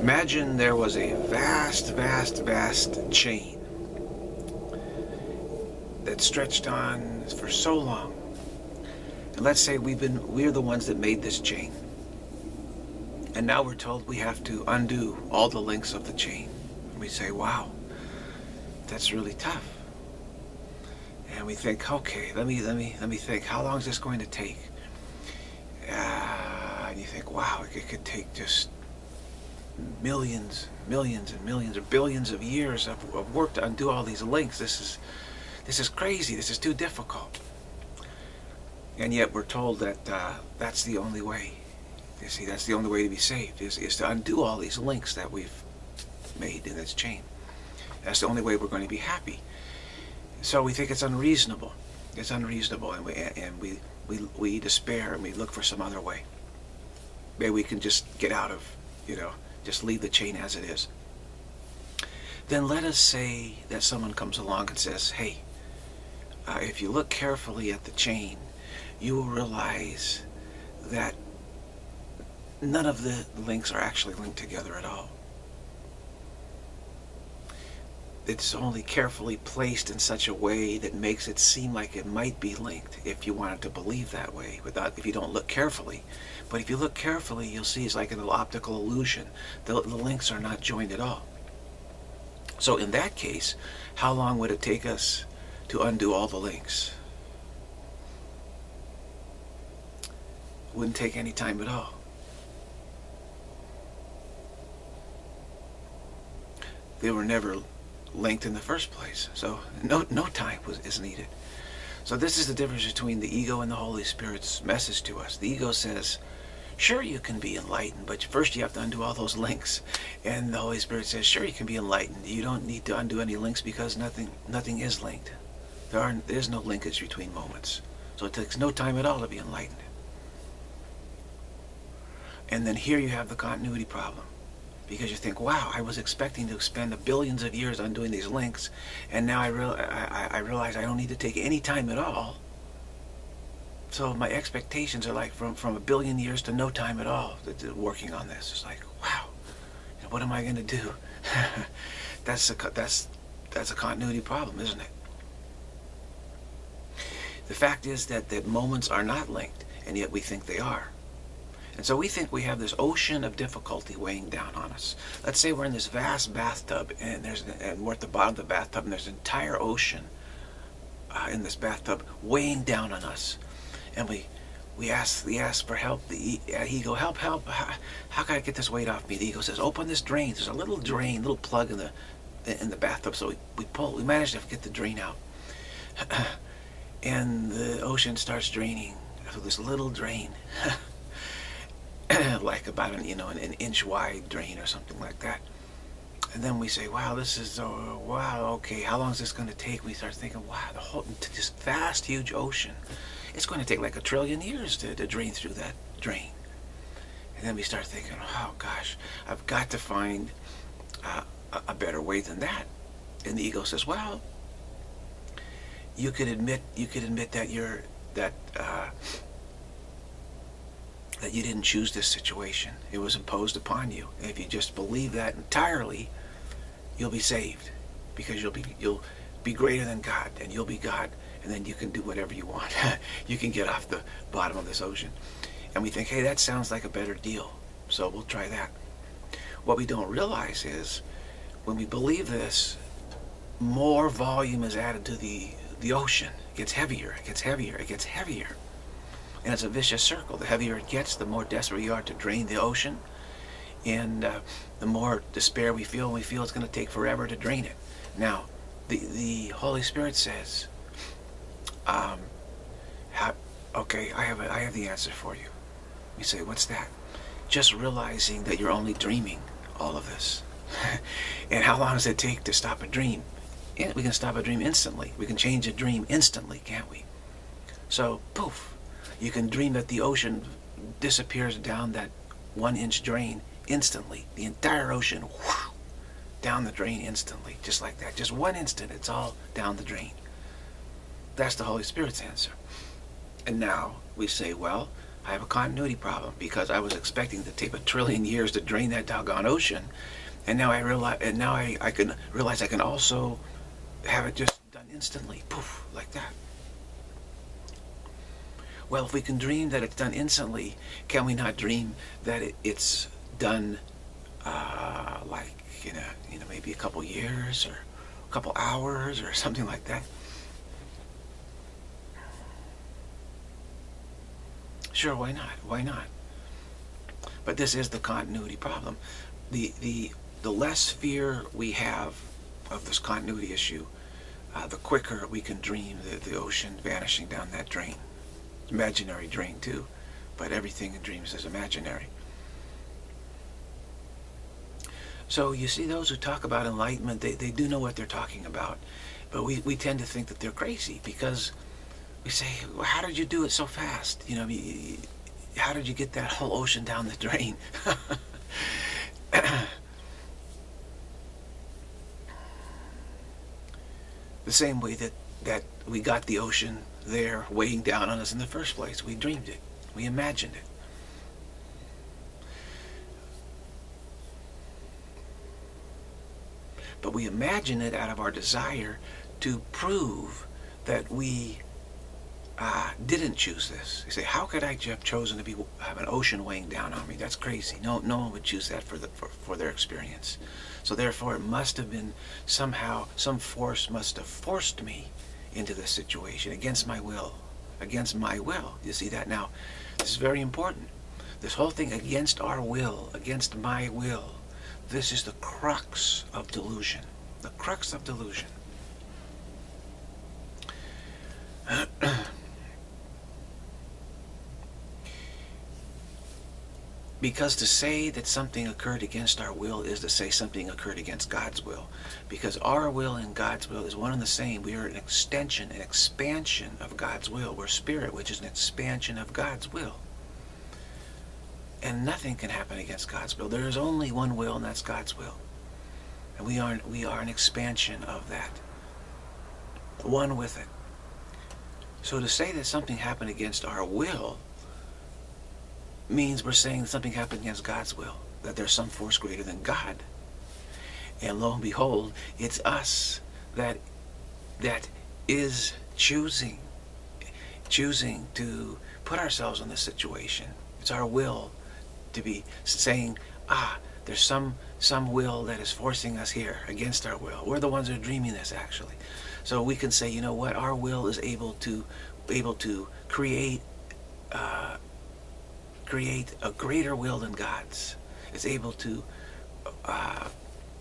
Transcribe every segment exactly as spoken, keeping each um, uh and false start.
Imagine there was a vast, vast, vast chain that stretched on for so long. And let's say we've been, we're the ones that made this chain. And now we're told we have to undo all the links of the chain. And we say, wow, that's really tough. And we think, okay, let me, let me, let me think, how long is this going to take? Uh, and you think, wow, it could take just millions, millions and millions or billions of years of, of work to undo all these links. This is, this is crazy. This is too difficult. And yet we're told that uh, that's the only way. You see, that's the only way to be saved, is, is to undo all these links that we've made in this chain. That's the only way we're going to be happy. So we think it's unreasonable. It's unreasonable, and we and we we we despair, and we look for some other way. Maybe we can just get out of, you know, just leave the chain as it is. Then let us say that someone comes along and says, hey, uh, if you look carefully at the chain, you will realize that none of the links are actually linked together at all. It's only carefully placed in such a way that makes it seem like it might be linked, if you wanted to believe that way, without, if you don't look carefully. But if you look carefully, you'll see it's like an optical illusion. The, the links are not joined at all. So in that case, how long would it take us to undo all the links? Wouldn't take any time at all. They were never linked in the first place, so no no time was is needed. So this is the difference between the ego and the Holy Spirit's message to us. The ego says, sure, you can be enlightened, but first you have to undo all those links. And the Holy Spirit says, sure, you can be enlightened. You don't need to undo any links, because nothing nothing is linked. There are there's no linkage between moments, so it takes no time at all to be enlightened. And then here you have the continuity problem. Because you think, wow, I was expecting to spend billions of years undoing these links, and now I, real, I, I realize I don't need to take any time at all. So my expectations are like from, from a billion years to no time at all working on this. It's like, wow, what am I going to do? that's, a, that's, that's a continuity problem, isn't it? The fact is that, that moments are not linked, and yet we think they are. And so we think we have this ocean of difficulty weighing down on us. Let's say we're in this vast bathtub, and there's and we're at the bottom of the bathtub, and there's an entire ocean uh, in this bathtub weighing down on us. And we we ask we ask for help. The uh, ego, help, help. How, how can I get this weight off me? The ego says, open this drain. There's a little drain, little plug in the in the bathtub. So we, we pull. We manage to get the drain out, and the ocean starts draining through this little drain. Like about an, you know, an, an inch wide drain or something like that. And then we say, wow, this is, uh, wow, okay, how long is this going to take? We start thinking, wow, the whole, this vast, huge ocean, it's going to take like a trillion years to, to drain through that drain. And then we start thinking, oh gosh, I've got to find uh, a, a better way than that. And the ego says, well, you could admit, you could admit that you're, that, uh, that you didn't choose this situation. It was imposed upon you. And if you just believe that entirely, you'll be saved, because you'll be you'll be greater than God, and you'll be God, and then you can do whatever you want. You can get off the bottom of this ocean. And we think, hey, that sounds like a better deal, so we'll try that. What we don't realize is, when we believe this, more volume is added to the the ocean. It gets heavier, it gets heavier, it gets heavier. And it's a vicious circle. The heavier it gets, the more desperate you are to drain the ocean. And uh, the more despair we feel, and we feel it's going to take forever to drain it. Now, the, the Holy Spirit says, um, how, okay, I have, a, I have the answer for you. You say, what's that? Just realizing that you're only dreaming all of this. And how long does it take to stop a dream? Yeah, we can stop a dream instantly. We can change a dream instantly, can't we? So, poof. You can dream that the ocean disappears down that one-inch drain instantly. The entire ocean, whoosh, down the drain instantly, just like that. Just one instant, it's all down the drain. That's the Holy Spirit's answer. And now we say, well, I have a continuity problem because I was expecting to take a trillion years to drain that doggone ocean, and now I realize, and now I, I can realize I can also have it just done instantly, poof, like that. Well, if we can dream that it's done instantly, can we not dream that it, it's done uh, like in a, you know, maybe a couple years or a couple hours or something like that? Sure, why not? Why not? But this is the continuity problem. The the the less fear we have of this continuity issue, uh, the quicker we can dream the, the ocean vanishing down that drain. Imaginary drain too, but everything in dreams is imaginary. So you see, those who talk about enlightenment, they, they do know what they're talking about, but we, we tend to think that they're crazy because we say, well, how did you do it so fast? You know, how did you get that whole ocean down the drain? The same way that, that we got the ocean there weighing down on us in the first place. We dreamed it. We imagined it. But we imagine it out of our desire to prove that we uh, didn't choose this. You say, how could I have chosen to be have an ocean weighing down on me? That's crazy. No, no one would choose that for, the, for, for their experience. So therefore, it must have been somehow, some force must have forced me into this situation against my will. Against my will. You see that now? This is very important. This whole thing against our will, against my will. This is the crux of delusion. The crux of delusion. Because to say that something occurred against our will is to say something occurred against God's will. Because our will and God's will is one and the same. We are an extension, an expansion of God's will. We're spirit, which is an expansion of God's will. And nothing can happen against God's will. There is only one will, and that's God's will. And we are, we are an expansion of that. One with it. So to say that something happened against our will means we're saying something happened against God's will, that there's some force greater than God. And lo and behold, it's us that that is choosing choosing to put ourselves in this situation. It's our will to be saying, ah, there's some some will that is forcing us here against our will. We're the ones that are dreaming this, actually. So we can say, you know what, our will is able to able to create uh, create a greater will than God's. It's able to uh,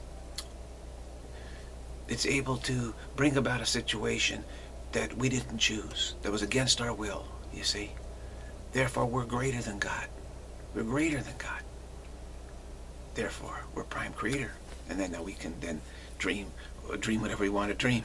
it's able to bring about a situation that we didn't choose, that was against our will, you see. Therefore, we're greater than God. We're greater than God. Therefore, we're prime creator. And then now we can then dream, dream whatever we want to dream.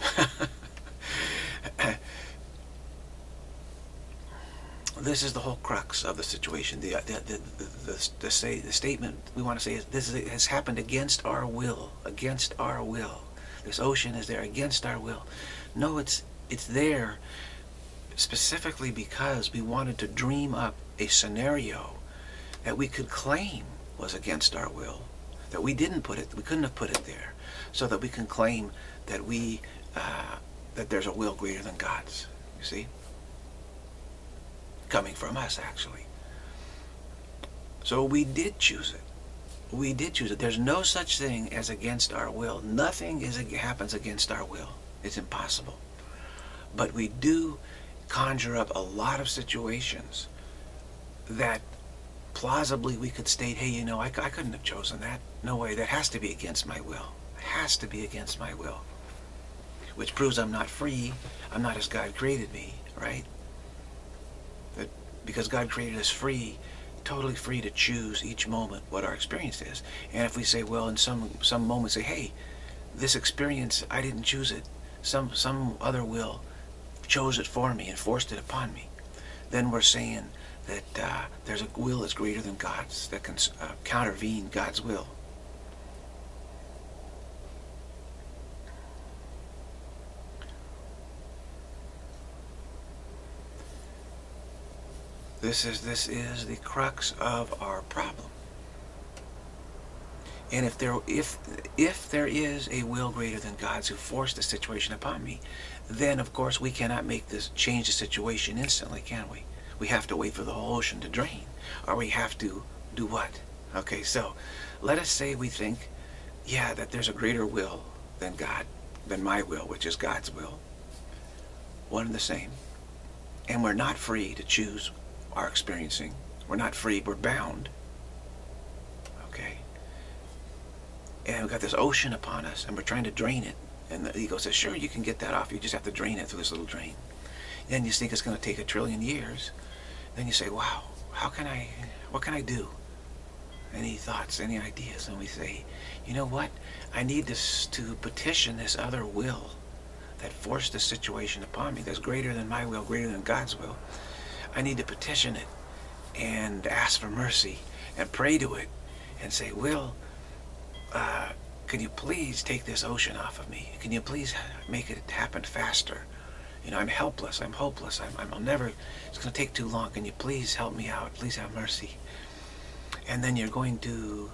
This is the whole crux of the situation. The, the, the, the, the, the, say, the statement we want to say is, this is, has happened against our will. Against our will. This ocean is there against our will. No, it's, it's there specifically because we wanted to dream up a scenario that we could claim was against our will. That we didn't put it, we couldn't have put it there. So that we can claim that we, uh, that there's a will greater than God's. You see? Coming from us, actually. So we did choose it. We did choose it. There's no such thing as against our will. Nothing is happens against our will. It's impossible. But we do conjure up a lot of situations that plausibly we could state, hey, you know, I, I couldn't have chosen that. No way. That has to be against my will. It has to be against my will. Which proves I'm not free. I'm not as God created me, right? That because God created us free, totally free to choose each moment what our experience is. And if we say, well, in some some moments, say, hey, this experience, I didn't choose it. Some some other will chose it for me and forced it upon me. Then we're saying that uh, there's a will that's greater than God's, that can uh, countervene God's will. This is, this is the crux of our problem. And if there, if, if there is a will greater than God's who forced the situation upon me, then of course we cannot make this, change the situation instantly, can we? We have to wait for the whole ocean to drain, or we have to do what? Okay, so let us say we think, yeah, that there's a greater will than God, than my will, which is God's will. One and the same. And we're not free to choose our experiencing. We're not free, we're bound. Okay? And we've got this ocean upon us, and we're trying to drain it. And the ego says, sure, you can get that off. You just have to drain it through this little drain. Then you think it's going to take a trillion years. Then you say, wow, how can I, what can I do? Any thoughts, any ideas? And we say, you know what? I need this to petition this other will that forced this situation upon me, that's greater than my will, greater than God's will. I need to petition it and ask for mercy and pray to it and say, will, uh, can you please take this ocean off of me? Can you please make it happen faster? You know, I'm helpless, I'm hopeless, I'm, I'm, I'll never, it's going to take too long. Can you please help me out? Please have mercy. And then you're going to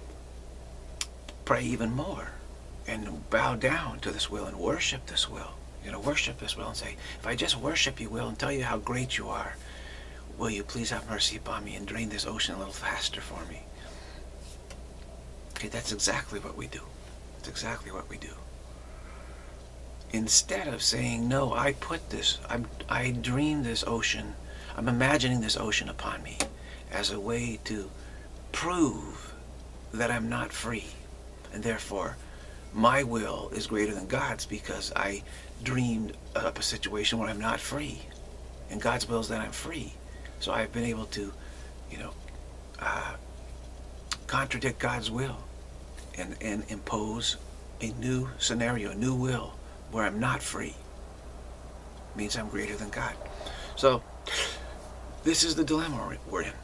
pray even more and bow down to this will and worship this will. You're going to worship this will and say, if I just worship you, will, and tell you how great you are, will you please have mercy upon me and drain this ocean a little faster for me? Okay, that's exactly what we do. That's exactly what we do. Instead of saying, no, I put this, I'm, I dreamed this ocean, I'm imagining this ocean upon me as a way to prove that I'm not free, and therefore my will is greater than God's because I dreamed up a situation where I'm not free, and God's will is that I'm free. So I've been able to, you know, uh, contradict God's will and, and impose a new scenario, a new will where I'm not free. It means I'm greater than God. So this is the dilemma we're in.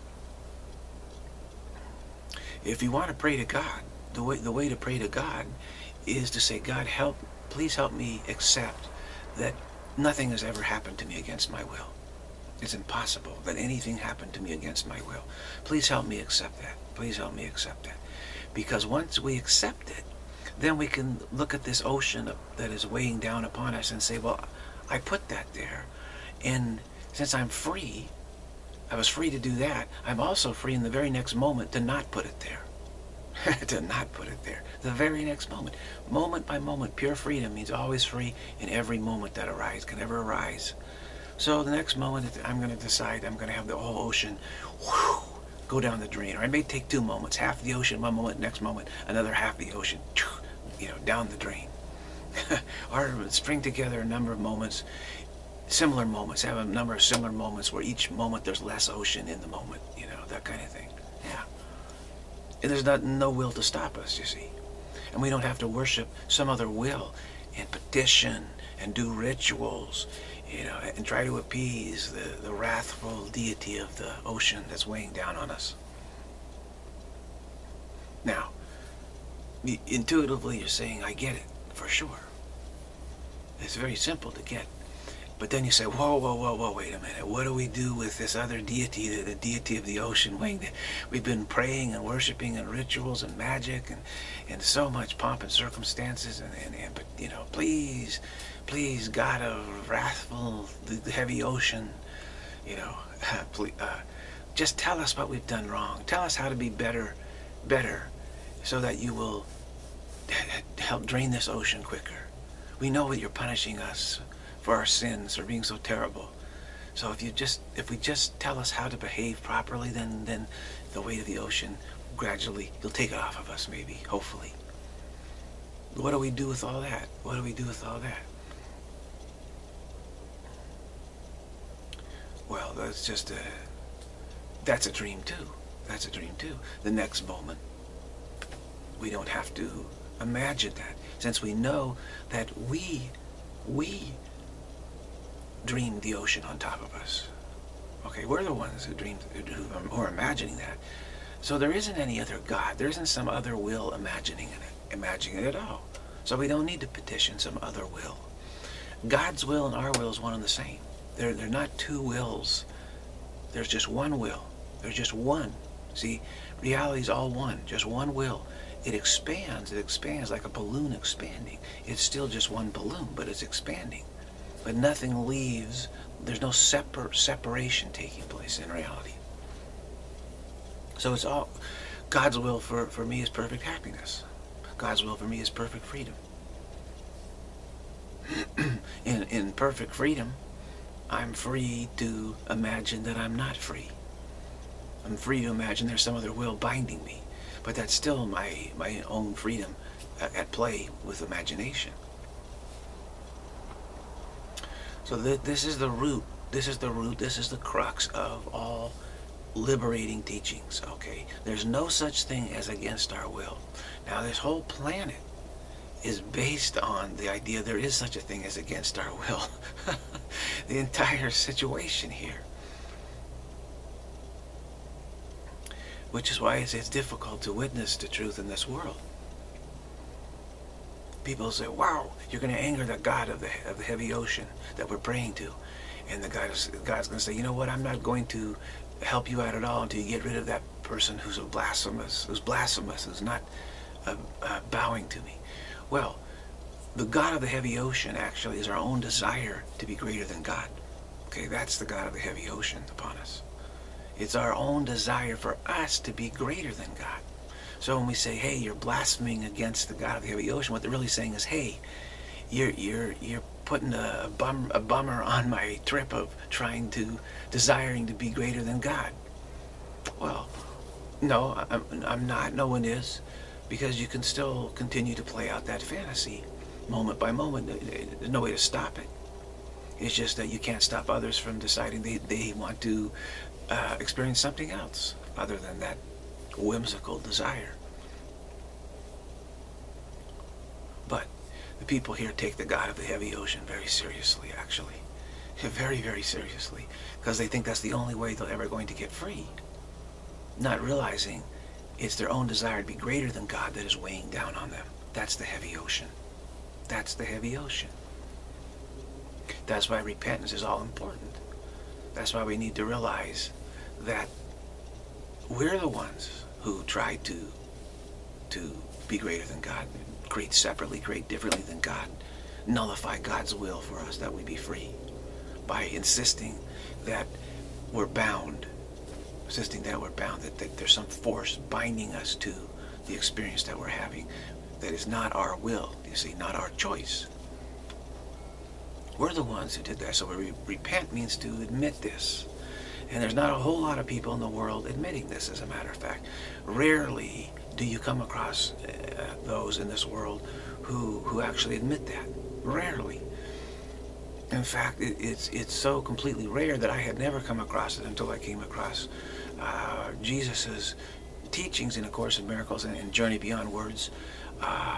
If you want to pray to God, the way, the way to pray to God is to say, God, help, please help me accept that nothing has ever happened to me against my will. It's impossible that anything happened to me against my will. Please help me accept that. Please help me accept that. Because once we accept it, then we can look at this ocean that is weighing down upon us and say, well, I put that there. And since I'm free, I was free to do that, I'm also free in the very next moment to not put it there. To not put it there. The very next moment. Moment by moment, pure freedom means always free in every moment that arises, can ever arise. So the next moment, I'm going to decide I'm going to have the whole ocean whew, go down the drain. Or it may take two moments, half the ocean one moment, next moment, another half the ocean, you know, down the drain. Or string together a number of moments, similar moments, have a number of similar moments where each moment there's less ocean in the moment, you know, that kind of thing. Yeah. And there's not, no will to stop us, you see. And we don't have to worship some other will and petition and do rituals, you know, and try to appease the, the wrathful deity of the ocean that's weighing down on us. Now, intuitively you're saying, I get it, for sure. It's very simple to get. But then you say, whoa, whoa, whoa, whoa, wait a minute. What do we do with this other deity, the, the deity of the ocean weighing down? We've been praying and worshiping and rituals and magic and, and so much pomp and circumstances. And, and, and but, you know, please, please, God of wrathful, the, the heavy ocean, you know, please, uh, just tell us what we've done wrong. Tell us how to be better, better, so that you will help drain this ocean quicker. We know that you're punishing us for our sins, for being so terrible. So if you just, if we just tell us how to behave properly, then then the weight of the ocean gradually, you'll take it off of us, maybe, hopefully. What do we do with all that? What do we do with all that? Well, that's just a, that's a dream too. That's a dream too. The next moment, we don't have to imagine that, since we know that we, we dreamed the ocean on top of us. Okay, we're the ones who dreamed, who are imagining that. So there isn't any other God. There isn't some other will imagining it, imagining it at all. So we don't need to petition some other will. God's will and our will is one and the same. They're, they're not two wills There's just one will. There's just one. See, reality is all one, just one will. It expands, it expands like a balloon expanding. It's still just one balloon, but it's expanding. But nothing leaves, there's no separ separation taking place in reality. So it's all, God's will for, for me is perfect happiness. God's will for me is perfect freedom. in, in perfect freedom, I'm free to imagine that I'm not free. I'm free to imagine there's some other will binding me. But that's still my, my own freedom at play with imagination. So th this is the root, this is the root, this is the crux of all liberating teachings, okay? There's no such thing as against our will. Now this whole planet is based on the idea there is such a thing as against our will. The entire situation here. Which is why it's, it's difficult to witness the truth in this world. People say, wow, you're going to anger the God of the, of the heavy ocean that we're praying to. And the God is, God's going to say, you know what, I'm not going to help you out at all until you get rid of that person who's a blasphemous, who's blasphemous, who's not uh, uh, bowing to me. Well, the God of the heavy ocean actually is our own desire to be greater than God. Okay, that's the God of the heavy ocean upon us. It's our own desire for us to be greater than God. So when we say, hey, you're blaspheming against the God of the heavy ocean, what they're really saying is, hey, you're, you're, you're putting a, a, bum, a bummer on my trip of trying to, desiring to be greater than God. Well, no, I'm, I'm not. No one is. Because you can still continue to play out that fantasy moment by moment. There's no way to stop it. It's just that you can't stop others from deciding they, they want to uh, experience something else other than that whimsical desire. But the people here take the God of the heavy ocean very seriously, actually. Very, very seriously. Because they think that's the only way they're ever going to get free. Not realizing it's their own desire to be greater than God that is weighing down on them. That's the heavy ocean. That's the heavy ocean. That's why repentance is all important. That's why we need to realize that we're the ones who try to, to be greater than God, create separately, create differently than God, nullify God's will for us that we be free by insisting that we're bound, insisting that we're bound, that, that there's some force binding us to the experience that we're having that is not our will, you see, not our choice. We're the ones who did that. So we repent means to admit this. And there's not a whole lot of people in the world admitting this, as a matter of fact. Rarely do you come across uh, those in this world who, who actually admit that. Rarely. In fact, it, it's, it's so completely rare that I had never come across it until I came across uh, Jesus's teachings in A Course in Miracles and, and Journey Beyond Words. Uh,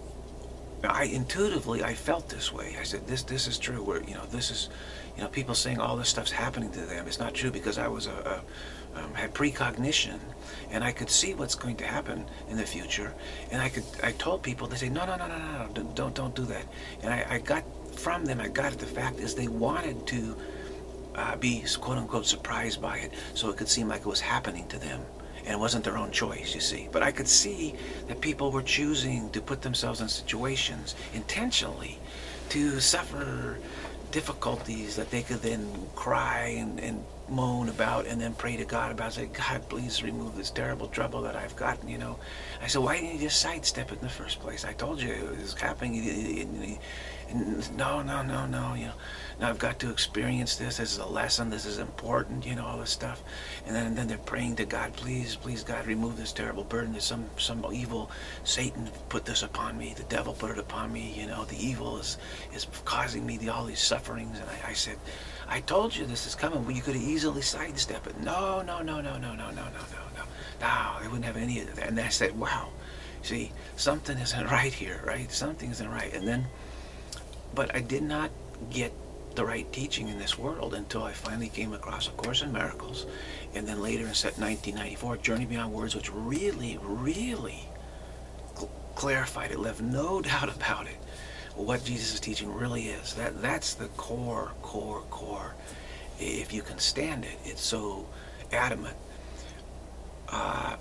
I intuitively, I felt this way. I said, this this is true. Where, you know, this is, you know, people saying all this stuff's happening to them. It's not true, because I was a, a um, had precognition, and I could see what's going to happen in the future. And I could, I told people, they say, no, no, no, no, no, no, don't, don't do that. And I, I got from them, I got at the fact is they wanted to uh, be quote unquote surprised by it, so it could seem like it was happening to them. And it wasn't their own choice, you see. But I could see that people were choosing to put themselves in situations intentionally to suffer difficulties that they could then cry and, and moan about, and then pray to God about, say, God, please remove this terrible trouble that I've gotten, you know. I said, why didn't you just sidestep it in the first place? I told you it was happening. And no, no, no, no, you know. Now I've got to experience this. This is a lesson. This is important, you know, all this stuff. And then, and then they're praying to God, please, please, God, remove this terrible burden. There's some, some evil Satan put this upon me. The devil put it upon me, you know. The evil is, is causing me the, all these sufferings. And I, I said, I told you this is coming. Well, you could have easily sidestepped it. No, no, no, no, no, no, no, no, no, no. No, they wouldn't have any of that. And I said, wow, see, something isn't right here, right? Something isn't right. And then, but I did not get the right teaching in this world until I finally came across A Course in Miracles, and then later in nineteen ninety-four, Journey Beyond Words, which really, really cl clarified it, left no doubt about it, what Jesus' teaching really is. That That's the core, core, core. if you can stand it. It's so adamant. Uh,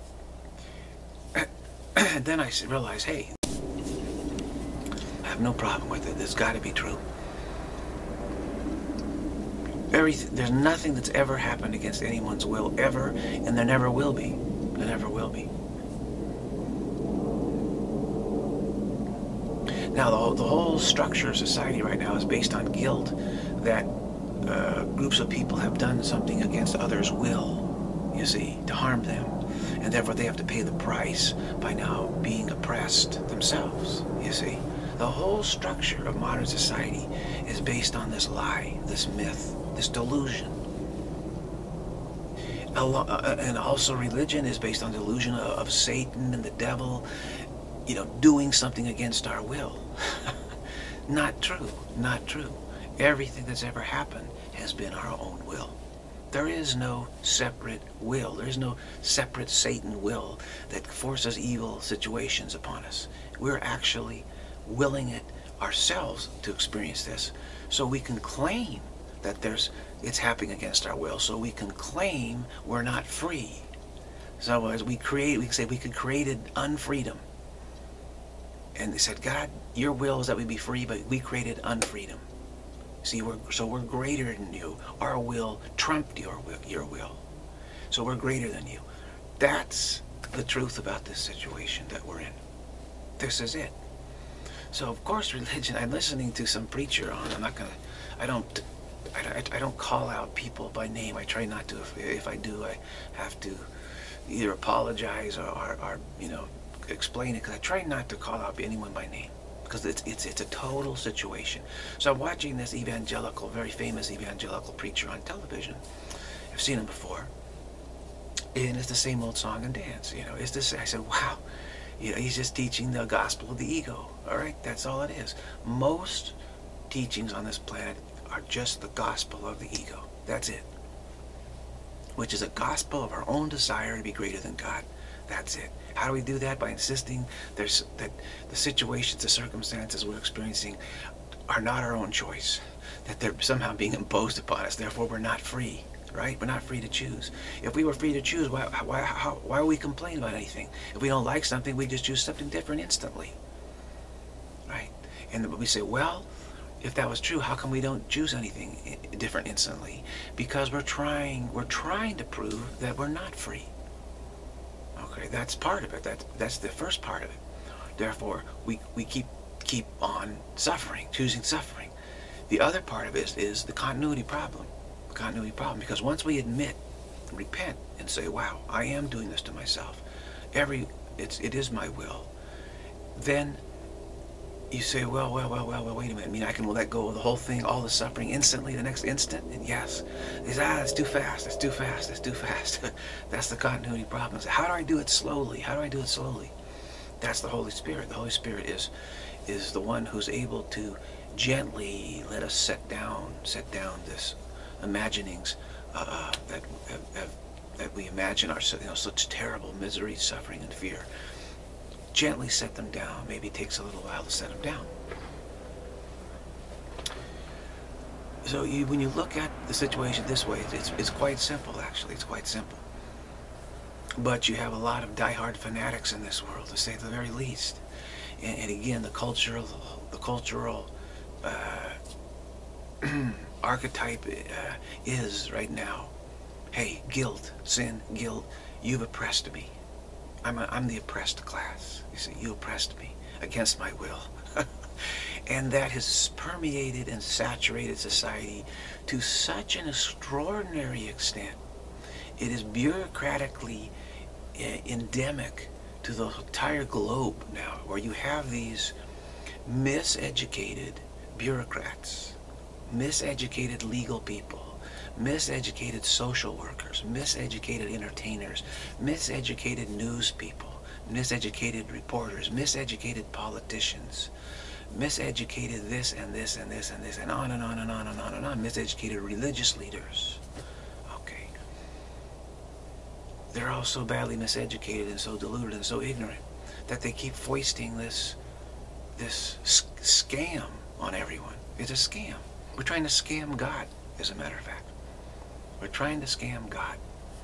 and then I realized, hey, I have no problem with it. It's got to be true. Everything, there's nothing that's ever happened against anyone's will, ever, and there never will be. There never will be. Now, the, the whole structure of society right now is based on guilt, that uh, groups of people have done something against others' will, you see, to harm them. And therefore they have to pay the price by now being oppressed themselves, you see. The whole structure of modern society is based on this lie, this myth, this delusion. And also religion is based on the delusion of Satan and the devil, you know, doing something against our will. Not true, not true. Everything that's ever happened has been our own will. There is no separate will. There is no separate Satan will that forces evil situations upon us. We're actually willing it ourselves to experience this, so we can claim that there's it's happening against our will, so we can claim we're not free. So as we create, we can say we could created unfreedom. And they said, God, your will is that we be free, but we created unfreedom. See, we're, so we're greater than you. Our will trumped your will, your will. So we're greater than you. That's the truth about this situation that we're in. This is it. So of course, religion. I'm listening to some preacher on. I'm not gonna. I don't. I, I don't call out people by name. I try not to. If, if I do, I have to either apologize or, or, or you know, explain it, because I try not to call out anyone by name, because it's it's it's a total situation. So I'm watching this evangelical, very famous evangelical preacher on television. I've seen him before, and it's the same old song and dance. You know, it's this. I said, wow, you know, he's just teaching the gospel of the ego. All right, that's all it is. Most teachings on this planet are just the gospel of the ego. That's it. Which is a gospel of our own desire to be greater than God. That's it. How do we do that? By insisting there's, that the situations, the circumstances we're experiencing are not our own choice. That they're somehow being imposed upon us. Therefore, we're not free. Right? We're not free to choose. If we were free to choose, why, why, how, why would we complain about anything? If we don't like something, we just choose something different instantly. Right? And we say, well, if that was true, how come we don't choose anything different instantly? Because we're trying, we're trying to prove that we're not free. Okay, that's part of it. That, that's the first part of it. Therefore, we, we keep, keep on suffering, choosing suffering. The other part of it is, is the continuity problem. The continuity problem. Because once we admit, repent, and say, wow, I am doing this to myself. Every, it's, it is my will. Then you say, well, well, well, well, well, wait a minute. I mean, I can let go of the whole thing, all the suffering instantly, the next instant? And yes. It's, ah, it's too fast, it's too fast, it's too fast. That's the continuity problem. How do I do it slowly? How do I do it slowly? That's the Holy Spirit. The Holy Spirit is, is the one who's able to gently let us set down, set down this imaginings uh, that, have, that we imagine are, you know, such terrible misery, suffering, and fear. Gently set them down. Maybe it takes a little while to set them down. So you, when you look at the situation this way, it's, it's quite simple, actually. It's quite simple. But you have a lot of diehard fanatics in this world, to say the very least. And, and again, the cultural, the cultural uh, archetype uh, is right now, hey, guilt, sin, guilt, you've oppressed me. I'm, a, I'm the oppressed class. You see, you oppressed me against my will. And that has permeated and saturated society to such an extraordinary extent. It is bureaucratically uh, endemic to the entire globe now, where you have these miseducated bureaucrats, miseducated legal people, miseducated social workers, miseducated entertainers, miseducated news people, miseducated reporters, miseducated politicians, miseducated this and this and this and this, and on and on and on and on and on, miseducated religious leaders. Okay. They're all so badly miseducated and so deluded and so ignorant that they keep foisting this, this scam on everyone. It's a scam. We're trying to scam God, as a matter of fact. We're trying to scam God.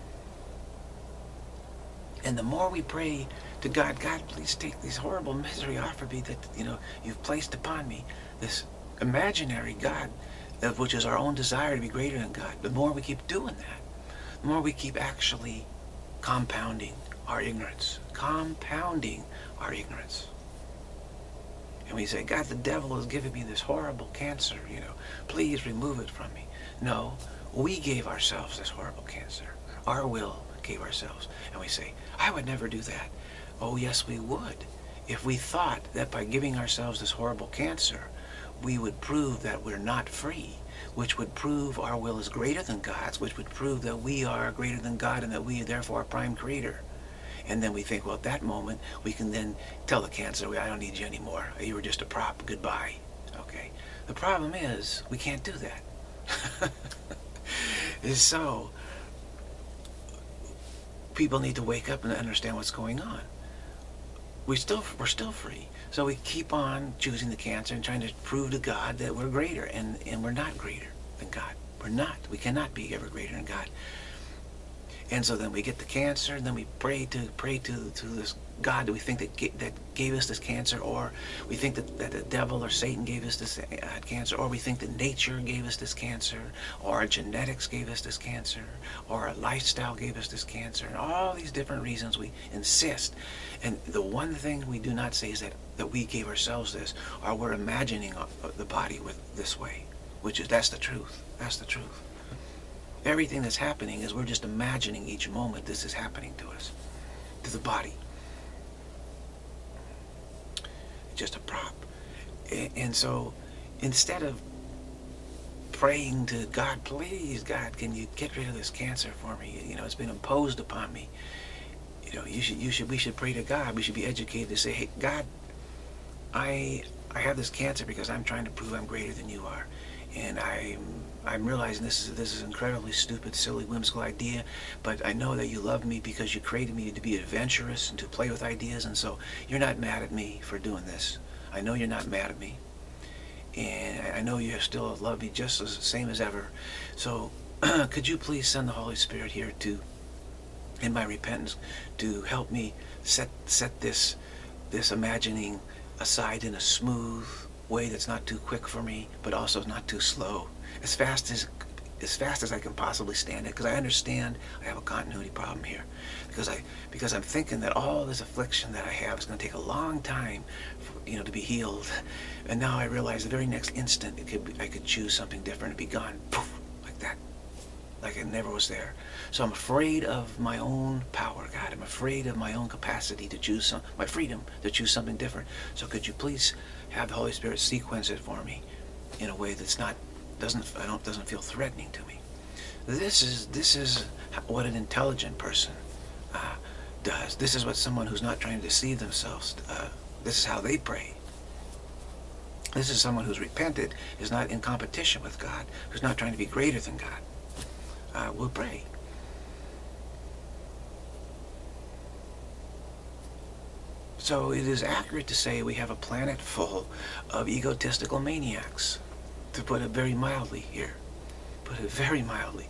And the more we pray to God, God, please take this horrible misery off of me that, you know, you've placed upon me, this imaginary God, which is our own desire to be greater than God. The more we keep doing that, the more we keep actually compounding our ignorance, compounding our ignorance. And we say, God, the devil has given me this horrible cancer, you know, please remove it from me. No, we gave ourselves this horrible cancer. Our will gave ourselves. And we say, I would never do that. Oh, yes, we would. If we thought that by giving ourselves this horrible cancer, we would prove that we're not free, which would prove our will is greater than God's, which would prove that we are greater than God and that we are therefore our prime creator. And then we think, well, at that moment, we can then tell the cancer, I don't need you anymore. You were just a prop. Goodbye. Okay. The problem is, we can't do that. So, people need to wake up and understand what's going on. We still, we're still free. So we keep on choosing the cancer and trying to prove to God that we're greater. And, and we're not greater than God. We're not. We cannot be ever greater than God. And so then we get the cancer, and then we pray to pray to to this God that we think that ga that gave us this cancer, or we think that, that the devil or Satan gave us this uh, cancer, or we think that nature gave us this cancer, or our genetics gave us this cancer, or our lifestyle gave us this cancer, and all these different reasons we insist. And the one thing we do not say is that, that we gave ourselves this, or we're imagining the body with this way, which is, that's the truth. That's the truth. Everything that's happening is we're just imagining each moment this is happening to us, to the body. Just a prop. And so instead of praying to God, please, God, can you get rid of this cancer for me? You know, it's been imposed upon me. You know, you should, you should, we should pray to God. We should be educated to say, hey, God, I, I have this cancer because I'm trying to prove I'm greater than you are. And I'm, I'm realizing this is, this is an incredibly stupid, silly, whimsical idea, but I know that you love me because you created me to be adventurous and to play with ideas, and so you're not mad at me for doing this. I know you're not mad at me, and I know you still love me just as same as ever. So could you please send the Holy Spirit here to, in my repentance, to help me set, set this, this imagining aside in a smooth way that's not too quick for me, but also not too slow. As fast as as fast as I can possibly stand it, because I understand I have a continuity problem here. Because I because I'm thinking that all this affliction that I have is going to take a long time, for, you know, to be healed. And now I realize the very next instant it could be, I could choose something different and be gone, poof, like that, like it never was there. So I'm afraid of my own power, God. I'm afraid of my own capacity to choose some, my freedom to choose something different. So could you please have the Holy Spirit sequence it for me in a way that's not, doesn't, I don't, doesn't feel threatening to me. This is, this is what an intelligent person uh, does. This is what someone who's not trying to deceive themselves, uh, this is how they pray. This is someone who's repented, is not in competition with God, who's not trying to be greater than God. Uh, will pray. So it is accurate to say we have a planet full of egotistical maniacs, to put it very mildly here. Put it very mildly.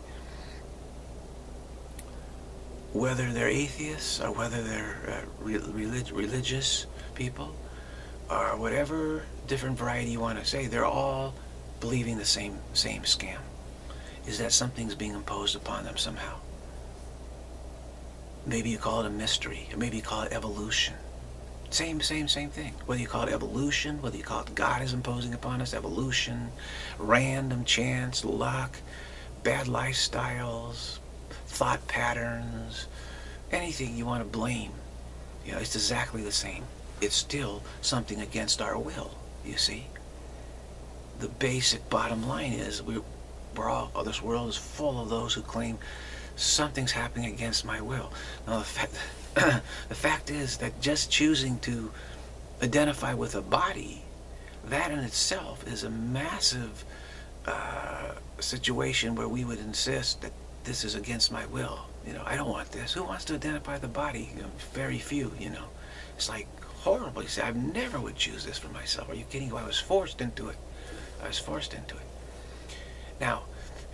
Whether they're atheists or whether they're uh, re relig religious people or whatever different variety you want to say, they're all believing the same, same scam. Is that something's being imposed upon them somehow. Maybe you call it a mystery, or maybe you call it evolution. Same, same, same thing. Whether you call it evolution, whether you call it God is imposing upon us, evolution, random chance, luck, bad lifestyles, thought patterns, anything you want to blame, you know, it's exactly the same. It's still something against our will, you see. The basic bottom line is we're, we're all, oh, this world is full of those who claim something's happening against my will. Now, the fact, the fact is that just choosing to identify with a body, that in itself is a massive uh, situation where we would insist that this is against my will. You know, I don't want this. Who wants to identify the body? You know, very few, you know. It's like horribly sad. I never would choose this for myself. Are you kidding? I was forced into it. I was forced into it. Now,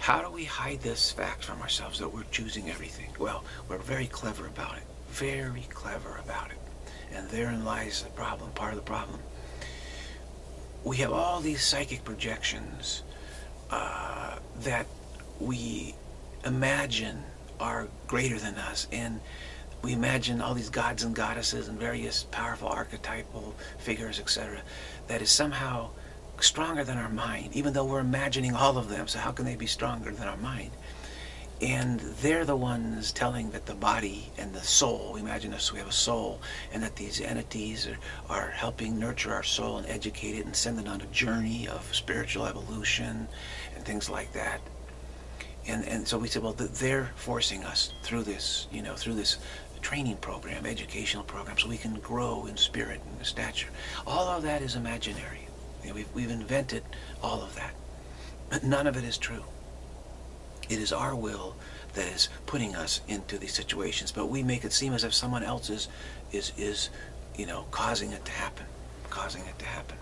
How do we hide this fact from ourselves that we're choosing everything? Well, we're very clever about it. Very clever about it. And therein lies the problem, part of the problem. We have all these psychic projections uh, that we imagine are greater than us, and we imagine all these gods and goddesses and various powerful archetypal figures, et cetera, that is somehow stronger than our mind, even though we're imagining all of them. So how can they be stronger than our mind? And they're the ones telling that the body and the soul, we imagine us, we have a soul, and that these entities are, are helping nurture our soul and educate it and send it on a journey of spiritual evolution and things like that. And, and so we said, well, they're forcing us through this, you know, through this training program, educational program, so we can grow in spirit and stature. All of that is imaginary. You know, we've, we've invented all of that. But none of it is true. It is our will that is putting us into these situations, but we make it seem as if someone else is, is, is you know, causing it to happen, causing it to happen.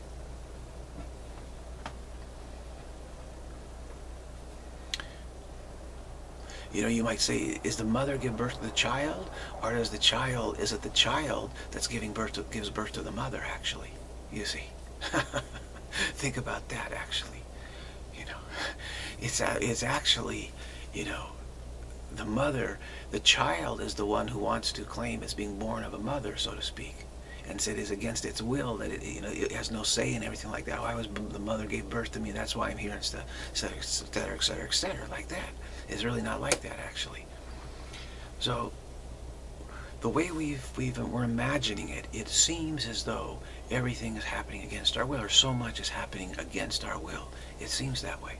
You know, you might say, is the mother give birth to the child, or does the child, is it the child that's giving birth to, gives birth to the mother, actually? You see. Think about that, actually. You know, it's, it's actually, you know, the mother, the child is the one who wants to claim it's being born of a mother, so to speak. And said it's against its will, that it, you know, it has no say in everything like that. Oh, I was, the mother gave birth to me, that's why I'm here, and stuff, et cetera, et cetera, et cetera, et cetera, like that. It's really not like that, actually. So, the way we've, we've, we're imagining it, it seems as though everything is happening against our will, or so much is happening against our will. It seems that way.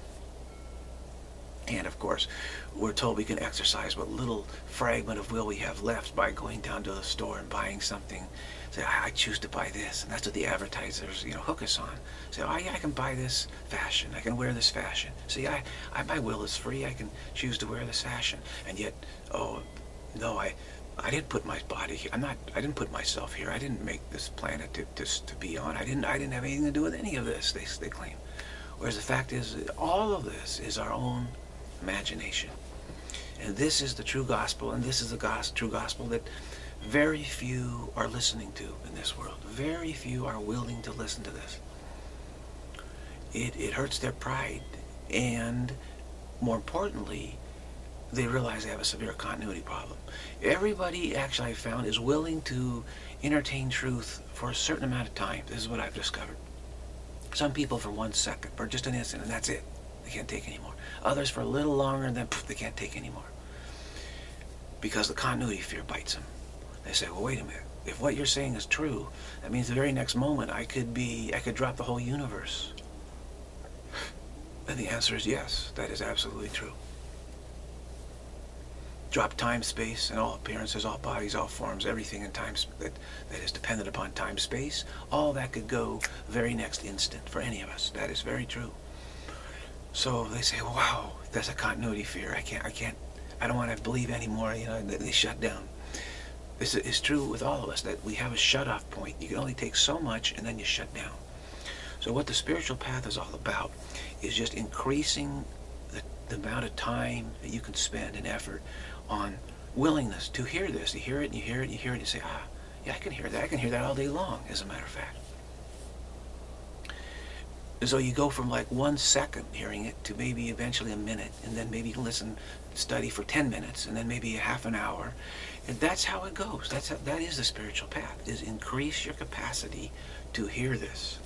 And of course, we're told we can exercise what little fragment of will we have left by going down to the store and buying something. Say, I, I choose to buy this, and that's what the advertisers, you know, hook us on. Say, oh yeah, I can buy this fashion, I can wear this fashion. See, I, I, my will is free, I can choose to wear this fashion. And yet, oh, no, I, I didn't put my body here. I'm not, I didn't put myself here. I didn't make this planet to, to, to be on. I didn't, I didn't have anything to do with any of this, they, they claim. Whereas the fact is, all of this is our own imagination. And this is the true gospel, and this is the gos true gospel that very few are listening to in this world. Very few are willing to listen to this. It, it hurts their pride, and more importantly, they realize they have a severe continuity problem. Everybody, actually, I found, is willing to entertain truth for a certain amount of time. This is what I've discovered. Some people for one second, or just an instant, and that's it. They can't take anymore. Others for a little longer, and then poof, they can't take anymore. Because the continuity fear bites them. They say, well, wait a minute. If what you're saying is true, that means the very next moment I could be, I could drop the whole universe. And the answer is yes, that is absolutely true. Drop time, space, and all appearances, all bodies, all forms, everything in time that, that is dependent upon time, space, all that could go the very next instant for any of us. That is very true. So they say, wow, that's a continuity fear. I can't, I can't, I don't want to believe anymore. You know, they, they shut down. This is true with all of us, that we have a shut-off point. You can only take so much, and then you shut down. So what the spiritual path is all about is just increasing the, the amount of time that you can spend and effort on willingness to hear this. You hear it, and you hear it, and you hear it, and you say, ah, yeah, I can hear that. I can hear that all day long, as a matter of fact. So you go from like one second hearing it to maybe eventually a minute, and then maybe you can listen, study for ten minutes, and then maybe a half an hour. And that's how it goes. That's how, that is the spiritual path, is increase your capacity to hear this.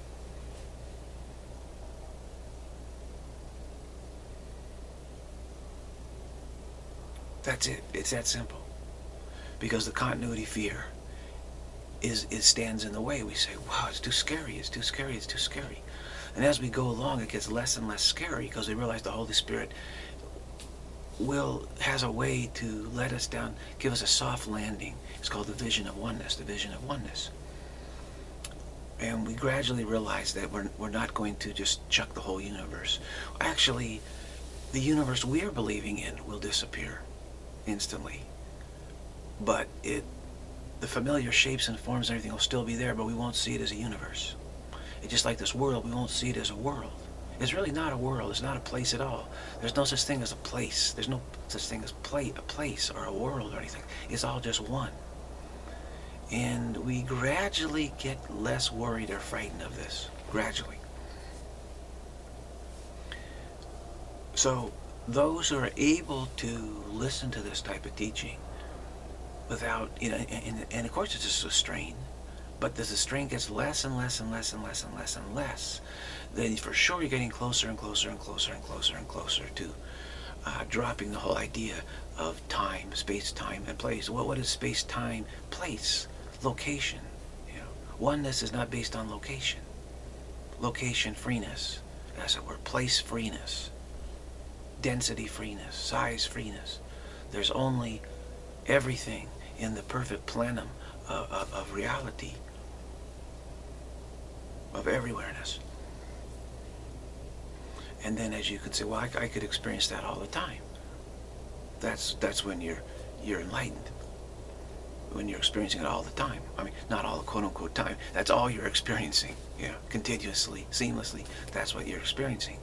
That's it. It's that simple. Because the continuity fear is, it stands in the way. We say, wow, it's too scary, it's too scary, it's too scary. And as we go along, it gets less and less scary, because we realize the Holy Spirit will has a way to let us down, give us a soft landing. It's called the vision of oneness, the vision of oneness. And we gradually realize that we're, we're not going to just chuck the whole universe. Actually, the universe we're believing in will disappear instantly. But it, the familiar shapes and forms and everything will still be there, but we won't see it as a universe. It's just like this world, we won't see it as a world. It's really not a world. It's not a place at all. There's no such thing as a place. There's no such thing as play, a place or a world or anything. It's all just one. And we gradually get less worried or frightened of this. Gradually. So those who are able to listen to this type of teaching without, you know, and, and of course it's just a strain, but as the strain gets less and less and less and less and less and less, then for sure you're getting closer and closer and closer and closer and closer to uh, dropping the whole idea of time, space, time, and place. Well, what is space, time, place? Location. You know, oneness is not based on location. Location freeness, as it were, place freeness, density freeness, size freeness. There's only everything in the perfect plenum of, of, of reality, of everywhereness. And then, as you could say, well, I, I could experience that all the time. That's that's when you're you're enlightened. When you're experiencing it all the time. I mean, not all the quote-unquote time. That's all you're experiencing. Yeah, continuously, seamlessly. That's what you're experiencing.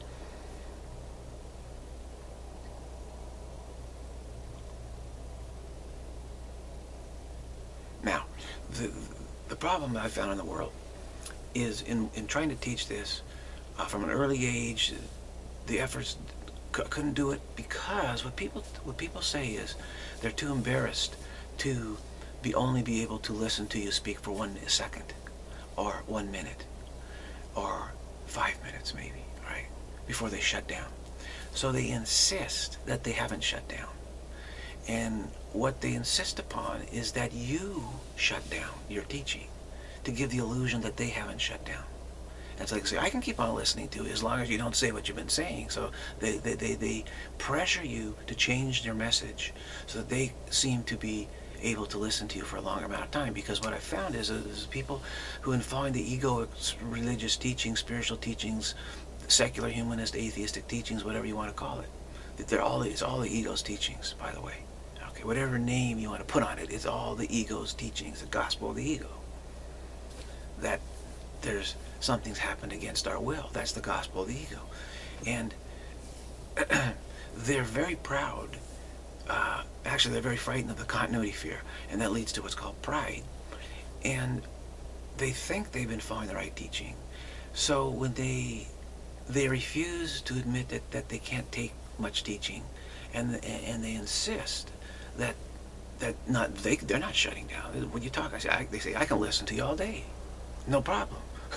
Now, the the problem I found in the world is in in trying to teach this uh, from an early age. The efforts c couldn't do it because what people what people say is they're too embarrassed to be only be able to listen to you speak for one second, or one minute, or five minutes maybe, right, before they shut down. So they insist that they haven't shut down, and what they insist upon is that you shut down your teaching to give the illusion that they haven't shut down. And so they say, I can keep on listening to you as long as you don't say what you've been saying. So they, they, they, they pressure you to change their message so that they seem to be able to listen to you for a longer amount of time. Because what I found is, is people who, in following the ego religious teachings, spiritual teachings, secular, humanist, atheistic teachings, whatever you want to call it, that they're all, it's all the ego's teachings, by the way. Okay, whatever name you want to put on it, it's all the ego's teachings, the gospel of the ego. That there's something's happened against our will. That's the gospel of the ego. And they're very proud. Uh, actually, they're very frightened of the continuity fear. And that leads to what's called pride. And they think they've been following the right teaching. So when they they refuse to admit that, that they can't take much teaching, and and they insist that that not they they're not shutting down. When you talk, I say I, they say I can listen to you all day, no problem.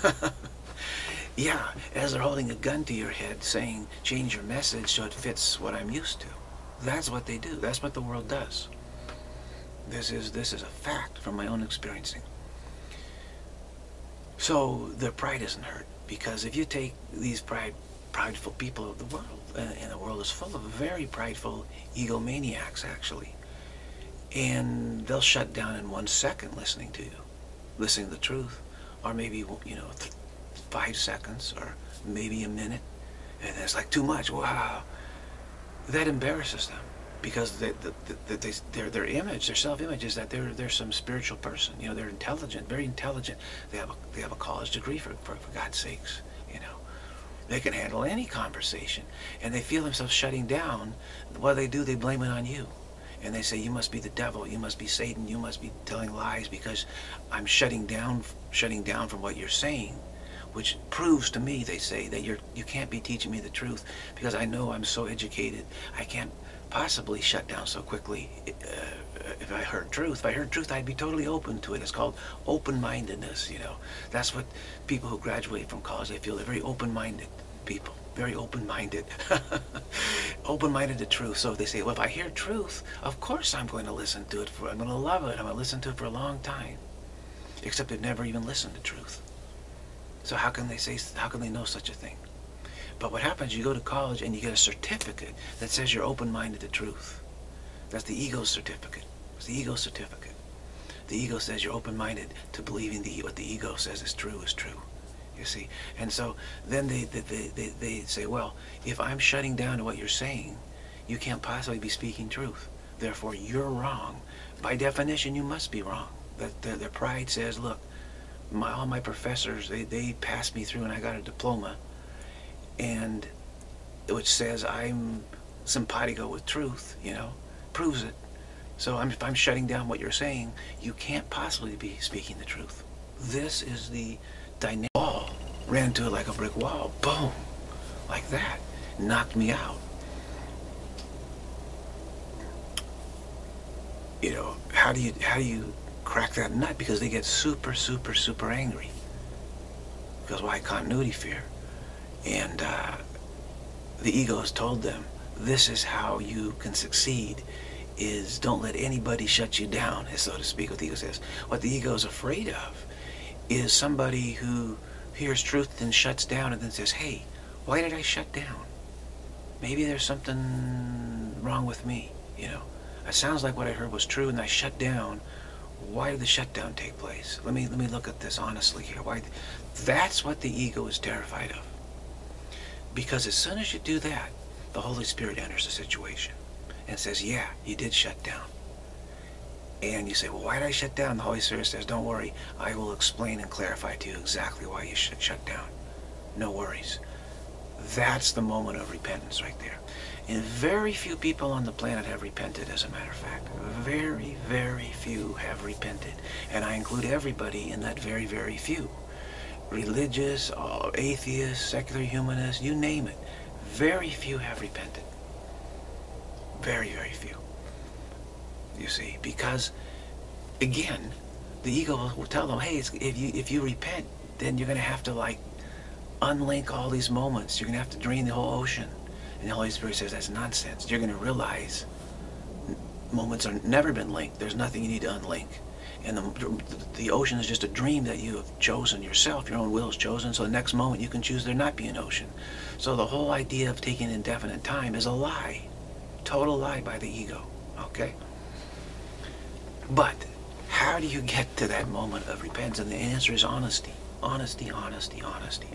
Yeah, as they're holding a gun to your head saying, change your message so it fits what I'm used to. That's what they do. That's what the world does. This is, this is a fact from my own experiencing. So their pride isn't hurt, because if you take these pride, prideful people of the world, and, and the world is full of very prideful egomaniacs, actually, and they'll shut down in one second listening to you, listening to the truth. Or maybe, you know, th five seconds, or maybe a minute, and it's like too much. Wow, that embarrasses them, because they, the, the, they, their their image, their self-image, is that they're they're some spiritual person. You know, they're intelligent, very intelligent. They have a, they have a college degree, for, for for God's sakes. You know, they can handle any conversation, and they feel themselves shutting down. What they do, they blame it on you. And they say, you must be the devil, you must be Satan, you must be telling lies because I'm shutting down, shutting down from what you're saying, which proves to me, they say, that you're, you can't be teaching me the truth, because I know I'm so educated, I can't possibly shut down so quickly. Uh, if I heard truth, if I heard truth, I'd be totally open to it. It's called open-mindedness, you know. That's what people who graduate from college, they feel they're very open-minded people. Very open-minded, open-minded to truth. So they say, well, if I hear truth, of course I'm going to listen to it. For, I'm going to love it. I'm going to listen to it for a long time. Except they've never even listened to truth. So how can they say? How can they know such a thing? But what happens? You go to college and you get a certificate that says you're open-minded to truth. That's the ego's certificate. It's the ego's certificate. The ego says you're open-minded to believing the what the ego says is true is true. You see, and so then they, they, they, they say, well, if I'm shutting down to what you're saying, you can't possibly be speaking truth. Therefore, you're wrong. By definition, you must be wrong. That their, their pride says, look, my, all my professors, they, they passed me through and I got a diploma. and which says I'm simpatico with truth, you know, proves it. So I'm, if I'm shutting down what you're saying, you can't possibly be speaking the truth. This is the dynamic. Wall ran to it like a brick wall. Boom, like that, knocked me out. You know, how do you how do you crack that nut? Because they get super, super, super angry. Because why? Continuity fear. And uh, the ego has told them, this is how you can succeed, is don't let anybody shut you down, so to speak, what the ego says. What the ego is afraid of is somebody who hears truth and shuts down and then says, hey, why did I shut down? Maybe there's something wrong with me, you know. It sounds like what I heard was true and I shut down. Why did the shutdown take place? Let me let me look at this honestly here. Why? That's what the ego is terrified of. Because as soon as you do that, the Holy Spirit enters the situation and says, yeah, you did shut down. And you say, well, why did I shut down? The Holy Spirit says, don't worry, I will explain and clarify to you exactly why you should shut down. No worries. That's the moment of repentance right there. And very few people on the planet have repented, as a matter of fact. Very, very few have repented. And I include everybody in that very, very few. Religious, atheists, secular humanists, you name it. Very few have repented. Very, very few. You see, because, again, the ego will tell them, hey, it's, if you if you repent, then you're going to have to, like, unlink all these moments. You're going to have to drain the whole ocean. And the Holy Spirit says that's nonsense. You're going to realize moments are never been linked. There's nothing you need to unlink. And the, the ocean is just a dream that you have chosen yourself. Your own will is chosen. So the next moment you can choose there not be an ocean. So the whole idea of taking indefinite time is a lie. Total lie by the ego. Okay? But how do you get to that moment of repentance? And the answer is honesty. Honesty, honesty, honesty.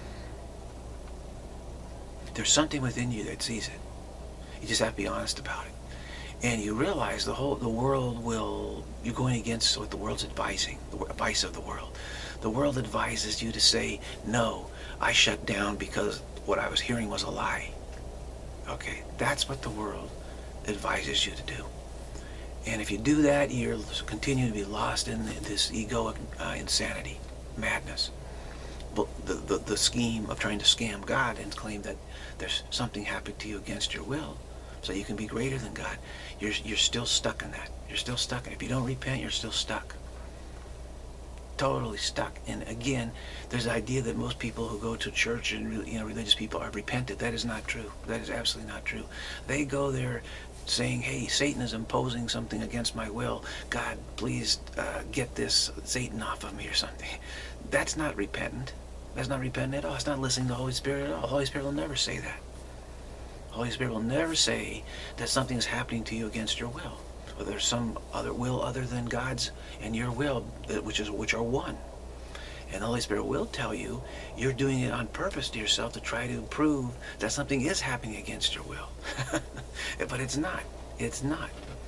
There's something within you that sees it. You just have to be honest about it. And you realize the whole the world will, you're going against what the world's advising, the advice of the world. The world advises you to say, no, I shut down because what I was hearing was a lie. Okay, that's what the world advises you to do. And if you do that, you'll continue to be lost in this egoic uh, insanity, madness. The, the, the scheme of trying to scam God and claim that there's something happened to you against your will so you can be greater than God. You're, you're still stuck in that. You're still stuck. And if you don't repent, you're still stuck. Totally stuck. And again, there's the idea that most people who go to church and you know religious people are repented. That is not true. That is absolutely not true. They go there saying, hey, Satan is imposing something against my will. God, please uh, get this Satan off of me or something. That's not repentant. That's not repentant at all. It's not listening to the Holy Spirit at all. The Holy Spirit will never say that. The Holy Spirit will never say that something is happening to you against your will, or there's some other will other than God's and your will, which is which are one. And the Holy Spirit will tell you you're doing it on purpose to yourself to try to prove that something is happening against your will. But it's not. It's not.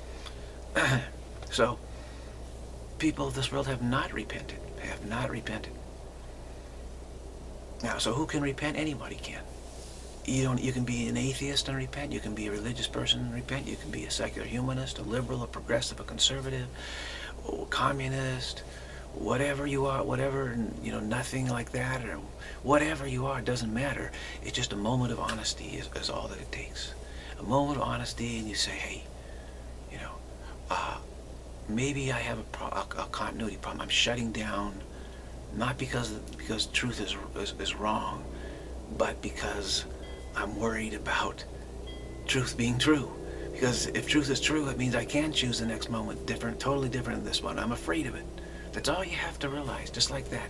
So, people of this world have not repented. They have not repented. Now, so who can repent? Anybody can. You don't. You can be an atheist and repent. You can be a religious person and repent. You can be a secular humanist, a liberal, a progressive, a conservative, a communist, whatever you are, whatever, you know, nothing like that, or whatever you are, it doesn't matter. It's just a moment of honesty is, is all that it takes. A moment of honesty, and you say, hey, you know, uh, maybe I have a, pro a, a continuity problem. I'm shutting down, not because because truth is, is is wrong, but because I'm worried about truth being true. Because if truth is true, it means I can choose the next moment different, totally different than this one. I'm afraid of it. That's all you have to realize, just like that.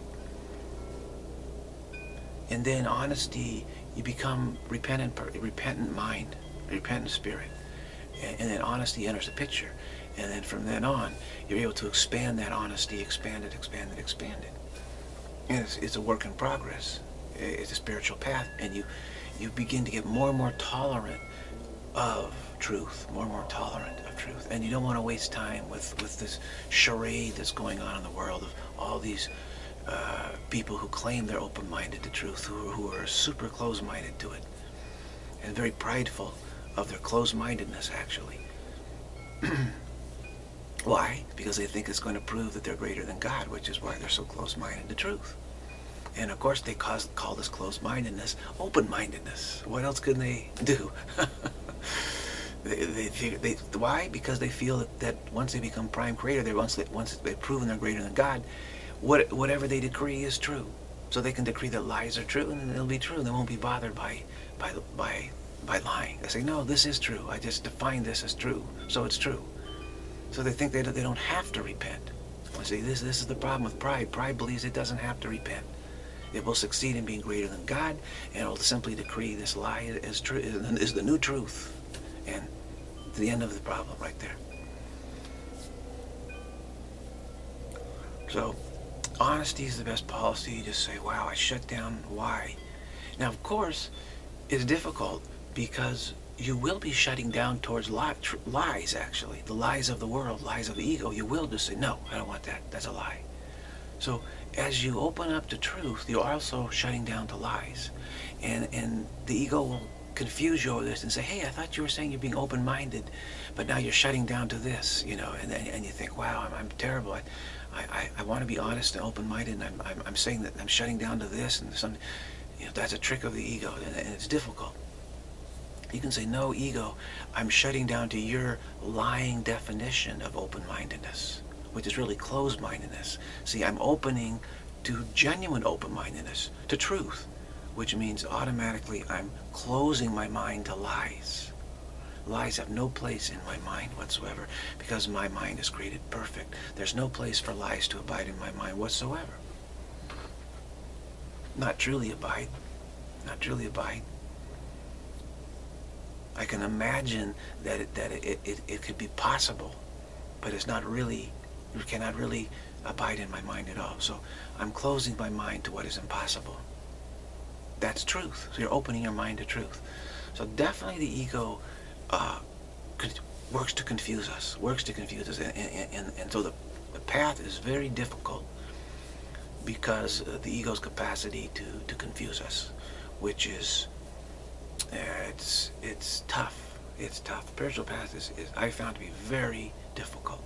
And then honesty, you become repentant, repentant mind, repentant spirit. And, and then honesty enters the picture. And then from then on, you're able to expand that honesty, expand it, expand it, expand it. And it's, it's a work in progress. It's a spiritual path. And you, you begin to get more and more tolerant of truth, more and more tolerant of truth. And you don't want to waste time with, with this charade that's going on in the world of all these uh, people who claim they're open-minded to truth, who, who are super close-minded to it, and very prideful of their close-mindedness, actually. Why? Because they think it's going to prove that they're greater than God, which is why they're so close-minded to truth. And of course they cause, call this close-mindedness open-mindedness. What else can they do? they, they, figure, they, why? Because they feel that, that once they become prime creator, they once, they, once they've proven they're greater than God, what, whatever they decree is true. So they can decree that lies are true, and it'll be true. They won't be bothered by, by, by, by lying. They say, no, this is true. I just defined this as true, so it's true. So they think they, they don't have to repent. Well, see, this, this is the problem with pride. Pride believes it doesn't have to repent. It will succeed in being greater than God, and it will simply decree this lie as true, is the new truth. And the end of the problem right there. So, honesty is the best policy. You just say, wow, I shut down. Why? Now, of course, it's difficult because you will be shutting down towards li tr lies, actually. The lies of the world, lies of the ego. You will just say, no, I don't want that. That's a lie. So as you open up to truth, you're also shutting down to lies. And, and the ego will confuse you over this and say, hey, I thought you were saying you're being open-minded, but now you're shutting down to this, you know, and, and, and you think, wow, I'm, I'm terrible. I, I, I want to be honest and open-minded, and I'm, I'm, I'm saying that I'm shutting down to this, and some, you know, that's a trick of the ego, and, and it's difficult. You can say, no, ego, I'm shutting down to your lying definition of open-mindedness, which is really closed-mindedness. See, I'm opening to genuine open-mindedness, to truth, which means automatically I'm closing my mind to lies. Lies have no place in my mind whatsoever, because my mind is created perfect. There's no place for lies to abide in my mind whatsoever. Not truly abide. Not truly abide. I can imagine that it, that it, it, it could be possible, but it's not really, it cannot really abide in my mind at all. So I'm closing my mind to what is impossible. That's truth. So you're opening your mind to truth. So definitely the ego uh, works to confuse us, works to confuse us. And, and, and, and so the, the path is very difficult because of the ego's capacity to, to confuse us, which is, uh, it's, it's tough. It's tough. Spiritual path is, is, I found to be very difficult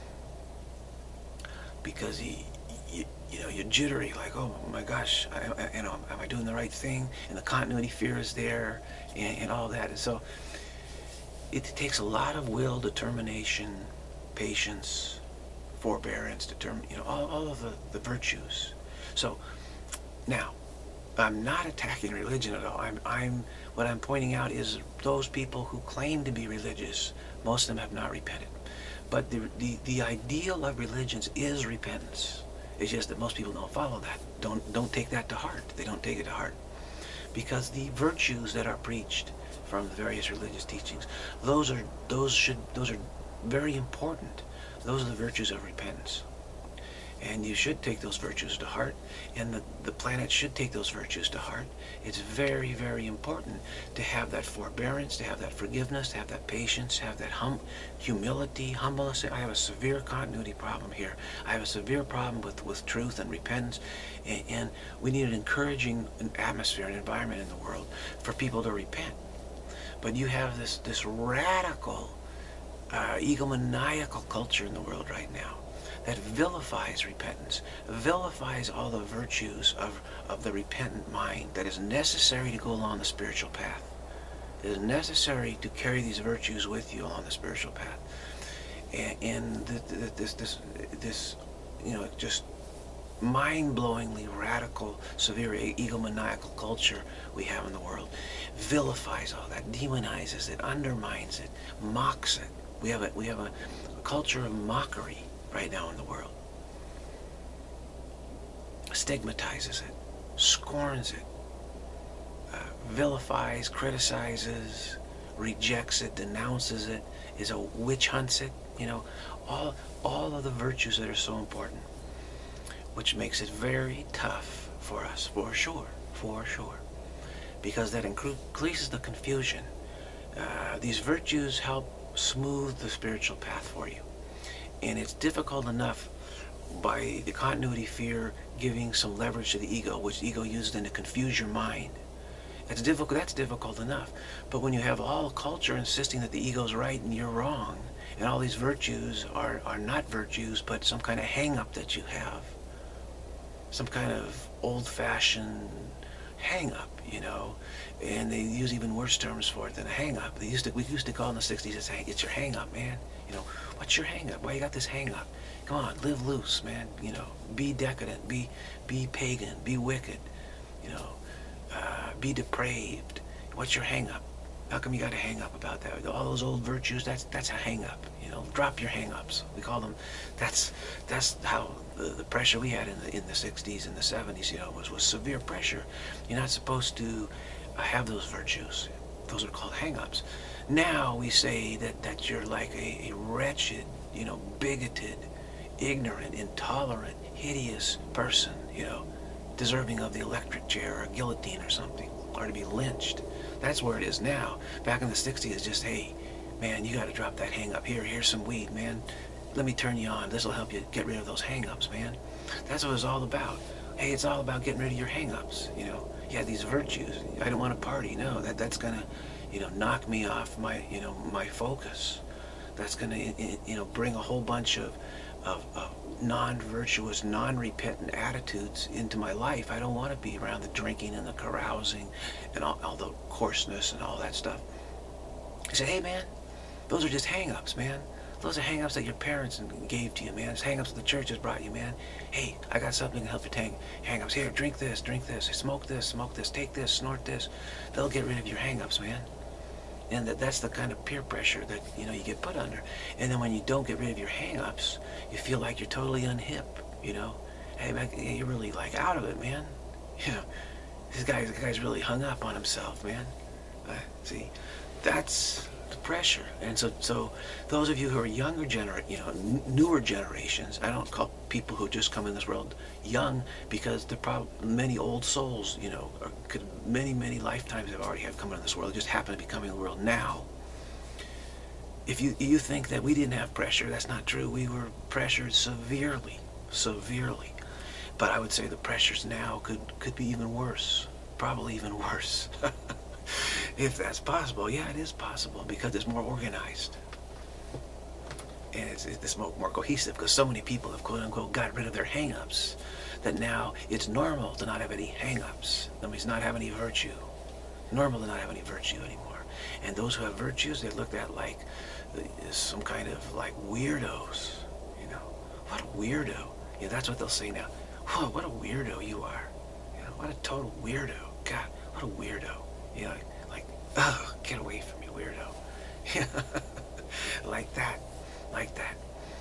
because he, You, you know, you're jittery, like, oh my gosh, I, I, you know, am I doing the right thing? And the continuity fear is there, and, and all that. And so it takes a lot of will, determination, patience, forbearance, determine, you know, all, all of the, the virtues. So now, I'm not attacking religion at all. I'm, I'm, what I'm pointing out is those people who claim to be religious, most of them have not repented. But the, the, the ideal of religions is repentance. It's just that most people don't follow that. Don't don't take that to heart. They don't take it to heart. Because the virtues that are preached from the various religious teachings, those are those should those are very important. Those are the virtues of repentance. And you should take those virtues to heart, and the, the planet should take those virtues to heart. It's very, very important to have that forbearance, to have that forgiveness, to have that patience, to have that hum humility, humbleness. I have a severe continuity problem here. I have a severe problem with, with truth and repentance, and, and we need an encouraging atmosphere and environment in the world for people to repent. But you have this, this radical, uh, egomaniacal culture in the world right now that vilifies repentance, vilifies all the virtues of, of the repentant mind that is necessary to go along the spiritual path. It is necessary to carry these virtues with you along the spiritual path. And, and this, this, this, you know, just mind-blowingly radical, severe egomaniacal culture we have in the world vilifies all that, demonizes it, undermines it, mocks it. We have a, we have a, a culture of mockery right now in the world. Stigmatizes it, scorns it, uh, vilifies, criticizes, rejects it, denounces it, is a witch hunts it, you know, all, all of the virtues that are so important, which makes it very tough for us, for sure, for sure, because that increases the confusion. Uh, these virtues help smooth the spiritual path for you. And it's difficult enough by the continuity fear giving some leverage to the ego, which the ego uses then to confuse your mind. That's difficult. That's difficult enough. But when you have all culture insisting that the ego's right and you're wrong, and all these virtues are, are not virtues, but some kind of hang-up that you have, some kind of old-fashioned hang-up, you know, and they use even worse terms for it than a hang-up. They used to, we used to call in the sixties, it's, it's your hang-up, man. You know, what's your hang-up? Why you got this hang-up? Come on, live loose, man. You know, be decadent, be be pagan, be wicked, you know, uh, be depraved. What's your hang-up? How come you got a hang-up about that? All those old virtues, that's that's a hang-up. You know, drop your hang-ups. We call them, that's that's how the, the pressure we had in the in the sixties and the seventies, you know, was, was severe pressure. You're not supposed to uh, have those virtues. Those are called hang-ups. Now we say that, that you're like a, a wretched, you know, bigoted, ignorant, intolerant, hideous person, you know, deserving of the electric chair or a guillotine or something, or to be lynched. That's where it is now. Back in the sixties, it's just, hey, man, you got to drop that hang-up. Here, here's some weed, man. Let me turn you on. This will help you get rid of those hang-ups, man. That's what it's all about. Hey, it's all about getting rid of your hang-ups, you know. Yeah, these virtues. I don't want to party. No, that that's gonna, you know, knock me off my, you know, my focus. That's gonna, you know, bring a whole bunch of, of, of non-virtuous, non-repentant attitudes into my life. I don't want to be around the drinking and the carousing and all, all the coarseness and all that stuff. I said, hey, man, those are just hang-ups, man. Those are hang-ups that your parents gave to you, man. It's hang-ups that the church has brought you, man. Hey, I got something to help you take hang-ups. Here, drink this, drink this. Smoke this, smoke this. Take this, snort this. They'll get rid of your hang-ups, man. And that, that's the kind of peer pressure that, you know, you get put under. And then when you don't get rid of your hang-ups, you feel like you're totally unhip, you know. Hey, man, you're really, like, out of it, man. You know, this guy, this guy's really hung up on himself, man. Uh, see, that's the pressure. And so, so those of you who are younger gener, you know, n newer generations, I don't call people who just come in this world young, because they're probably many old souls, you know, or could many, many lifetimes have already have come into this world, just happen to be coming in the world now. If you you think that we didn't have pressure, that's not true. We were pressured severely, severely. But I would say the pressures now could could be even worse, probably even worse. If that's possible. Yeah, it is possible, because it's more organized. And it's, it's more, more cohesive, because so many people have, quote-unquote, got rid of their hang-ups, that now it's normal to not have any hang-ups. That means not have any virtue. Normal to not have any virtue anymore. And those who have virtues, they're looked at like uh, some kind of like weirdos. You know, what a weirdo. Yeah, that's what they'll say now. Whoa, what a weirdo you are. You know, what a total weirdo. God, what a weirdo. You know, like, oh, get away from me, weirdo. Like that, like that.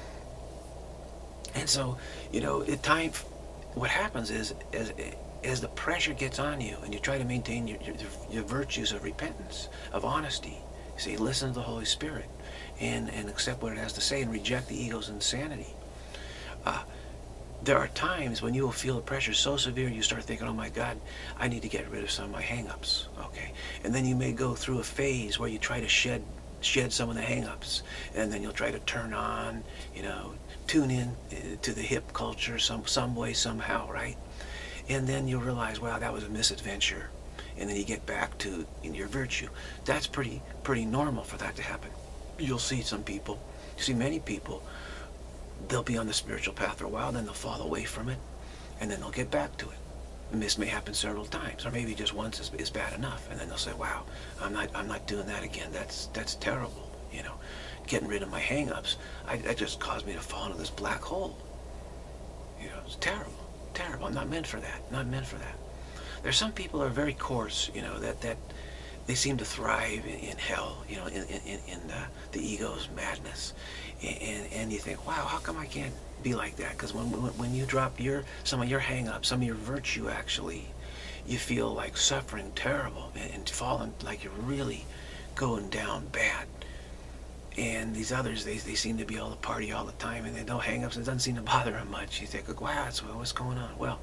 And so, you know, at time, what happens is, as as the pressure gets on you, and you try to maintain your your, your virtues of repentance, of honesty, you say, listen to the Holy Spirit, and and accept what it has to say, and reject the ego's insanity. Uh, There are times when you will feel the pressure so severe you start thinking, oh my God, I need to get rid of some of my hang-ups, okay? And then you may go through a phase where you try to shed shed some of the hang-ups, and then you'll try to turn on, you know, tune in to the hip culture some, some way, somehow, right? And then you'll realize, wow, that was a misadventure. And then you get back to in your virtue. That's pretty, pretty normal for that to happen. You'll see some people, you see many people, they'll be on the spiritual path for a while, then they'll fall away from it, and then they'll get back to it. And this may happen several times, or maybe just once is, is bad enough, and then they'll say, wow, I'm not I'm not doing that again. That's that's terrible, you know. Getting rid of my hang-ups, I, that just caused me to fall into this black hole. You know, it's terrible, terrible. I'm not meant for that, not meant for that. There's some people who are very coarse, you know, that, that they seem to thrive in, in hell, you know, in, in, in the, the ego's madness. And, and you think, wow, how come I can't be like that? Because when, when when you drop your some of your hang-ups, some of your virtue, actually, you feel like suffering terrible and, and falling, like you're really going down bad. And these others, they, they seem to be all the party all the time, and they no hang-ups. It doesn't seem to bother them much. You think, like, wow, that's, what's going on? Well,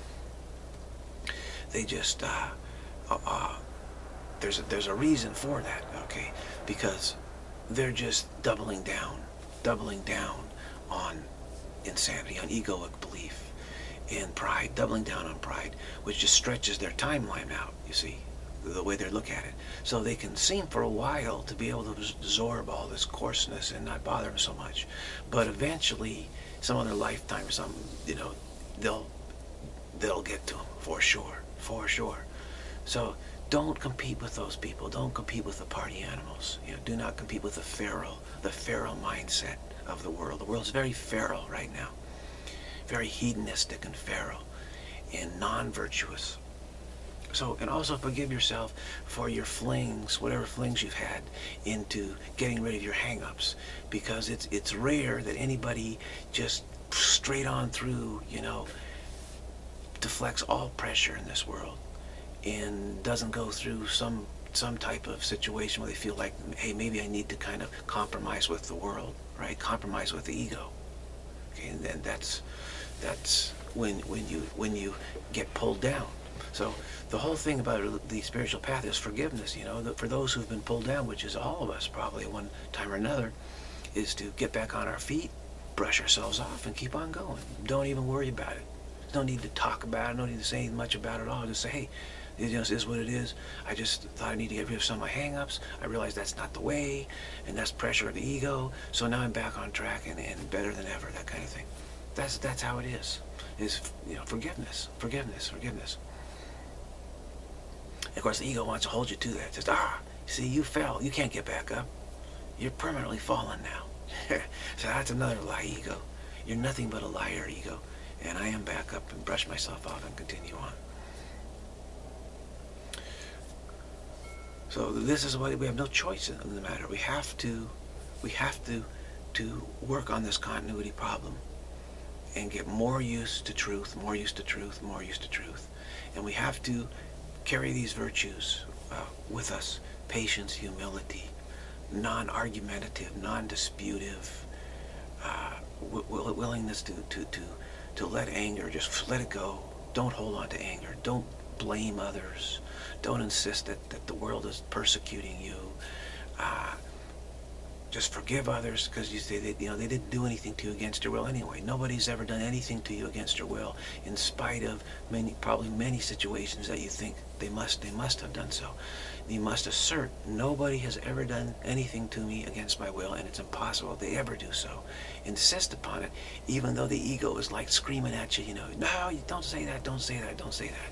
they just, uh, uh, uh, there's, a, there's a reason for that, okay? Because they're just doubling down. doubling down on insanity, on egoic belief, in pride, doubling down on pride, which just stretches their timeline out, you see, the way they look at it. So they can seem for a while to be able to absorb all this coarseness and not bother them so much. But eventually, some other lifetime or something, you know, they'll, they'll get to them, for sure, for sure. So don't compete with those people. Don't compete with the party animals. You know, do not compete with the feral, the feral mindset of the world. The world's very feral right now. Very hedonistic and feral and non-virtuous. So, and also forgive yourself for your flings, whatever flings you've had, into getting rid of your hang-ups, because it's it's rare that anybody just straight on through, you know, deflects all pressure in this world and doesn't go through some some type of situation where they feel like, hey, maybe I need to kind of compromise with the world, right? Compromise with the ego. Okay, and then that's that's when when you when you get pulled down. So the whole thing about the spiritual path is forgiveness, you know, for those who've been pulled down, which is all of us probably at one time or another, is to get back on our feet, brush ourselves off, and keep on going. Don't even worry about it. There's no need to talk about it, no need to say much about it at all. Just say, hey, it just is what it is. I just thought I need to get rid of some of my hang-ups. I realized that's not the way, and that's pressure of the ego. So now I'm back on track and, and better than ever, that kind of thing. That's, that's how it is, is, you know, forgiveness, forgiveness, forgiveness. Of course, the ego wants to hold you to that. Just, ah, see, you fell. You can't get back up. You're permanently fallen now. So that's another lie, ego. You're nothing but a liar, ego. And I am back up and brush myself off and continue on. So this is what we have no choice in the matter. We have to, we have to, to work on this continuity problem and get more used to truth, more used to truth, more used to truth. And we have to carry these virtues uh, with us: patience, humility, non-argumentative, non-disputive, uh, w willingness to, to, to, to let anger, just let it go. Don't hold on to anger. Don't blame others. Don't insist that, that the world is persecuting you. Uh, just forgive others, because you say that, you know, they didn't do anything to you against your will anyway. Nobody's ever done anything to you against your will, in spite of many, probably many situations that you think they must, they must have done so. You must assert, nobody has ever done anything to me against my will, and it's impossible they ever do so. Insist upon it, even though the ego is like screaming at you, you know, no, you don't say that, don't say that, don't say that.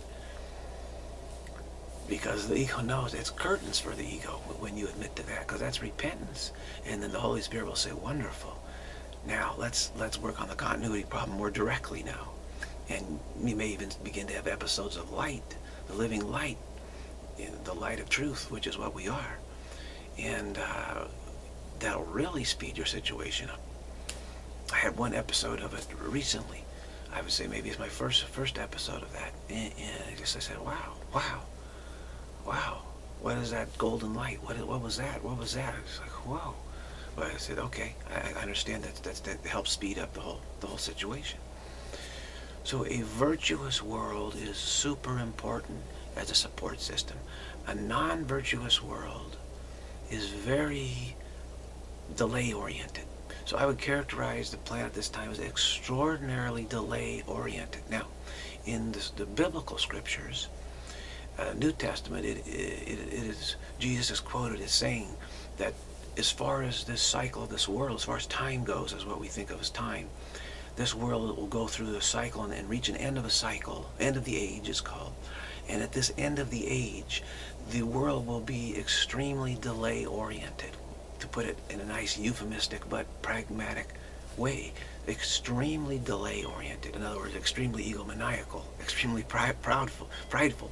Because the ego knows it's curtains for the ego when you admit to that, because that's repentance. And then the Holy Spirit will say, wonderful. Now let's let's work on the continuity problem more directly now. And you may even begin to have episodes of light, the living light, you know, the light of truth, which is what we are. And uh, that'll really speed your situation up. I had one episode of it recently. I would say maybe it's my first first episode of that. And, and I just I said, wow, wow. Wow, what is that golden light? What, what was that? What was that? It's like, whoa. But I said, okay, I, I understand that, that that helps speed up the whole the whole situation. So a virtuous world is super important as a support system. A non-virtuous world is very delay-oriented. So I would characterize the planet this time as extraordinarily delay-oriented. Now, in this, the biblical scriptures, Uh, New Testament, it, it, it is, Jesus is quoted as saying that as far as this cycle of this world, as far as time goes, as what we think of as time, this world will go through the cycle and, and reach an end of a cycle, end of the age is called. And at this end of the age, the world will be extremely delay-oriented, to put it in a nice euphemistic but pragmatic way. Extremely delay-oriented. In other words, extremely egomaniacal, extremely pri proudful, prideful.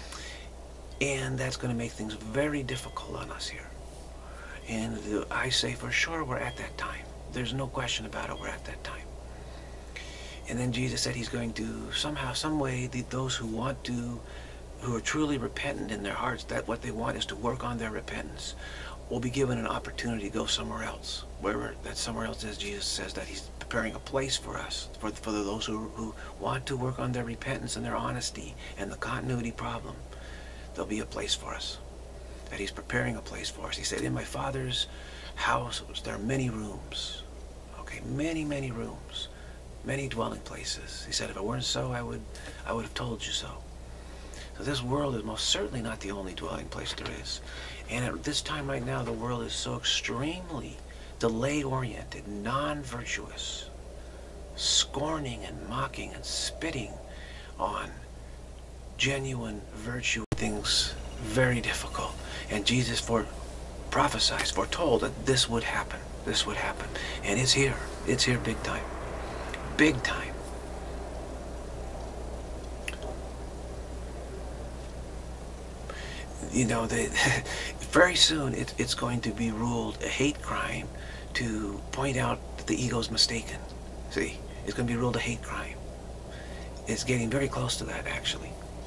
And that's going to make things very difficult on us here. And the, I say for sure we're at that time. There's no question about it, we're at that time. And then Jesus said he's going to somehow, some way, the, those who want to, who are truly repentant in their hearts, that what they want is to work on their repentance, will be given an opportunity to go somewhere else. Wherever that somewhere else is, Jesus says that he's preparing a place for us, for, for those who, who want to work on their repentance and their honesty and the continuity problem. There'll be a place for us, that he's preparing a place for us. He said, in my Father's house there are many rooms, okay, many, many rooms. Many dwelling places. He said, if it weren't so, I would, I would have told you so. So this world is most certainly not the only dwelling place there is. And at this time right now, the world is so extremely delay-oriented, non-virtuous, scorning and mocking and spitting on genuine virtue, things very difficult. And Jesus for prophesied, foretold that this would happen. This would happen. And it's here. It's here big time. Big time. You know, they, very soon it, it's going to be ruled a hate crime to point out that the ego's mistaken. See, it's going to be ruled a hate crime. It's getting very close to that, actually.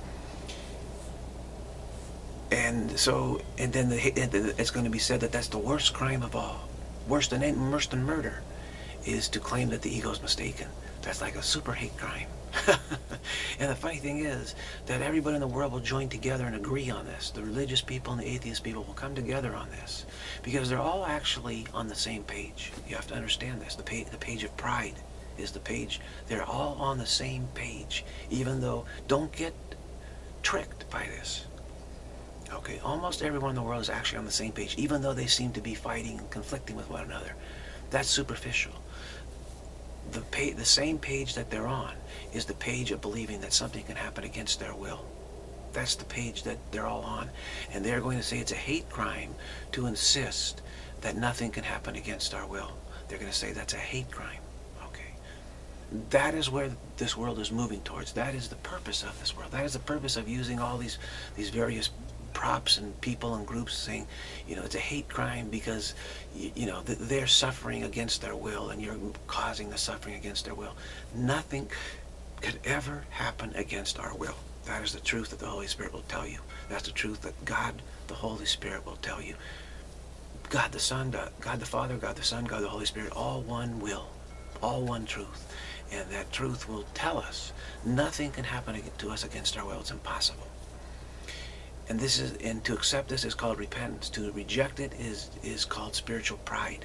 And so, and then the, it's going to be said that that's the worst crime of all. Worse than, worse than murder is to claim that the ego's mistaken. That's like a super hate crime. And the funny thing is that everybody in the world will join together and agree on this. The religious people and the atheist people will come together on this because they're all actually on the same page. You have to understand this. The page, the page of pride is the page. They're all on the same page, even though, don't get tricked by this. Okay, almost everyone in the world is actually on the same page, even though they seem to be fighting and conflicting with one another. That's superficial. The, page, the same page that they're on is the page of believing that something can happen against their will. That's the page that they're all on. And they're going to say it's a hate crime to insist that nothing can happen against our will. They're going to say that's a hate crime. Okay. That is where this world is moving towards. That is the purpose of this world. That is the purpose of using all these, these various props and people and groups saying, you know, it's a hate crime because, you, you know, they're suffering against their will and you're causing the suffering against their will. Nothing could ever happen against our will. That is the truth that the Holy Spirit will tell you. That's the truth that God, the Holy Spirit, will tell you. God the Son, God the Father, God the Son, God the Holy Spirit, all one will, all one truth. And that truth will tell us nothing can happen to us against our will. It's impossible. And this is, and to accept this is called repentance. To reject it is is called spiritual pride.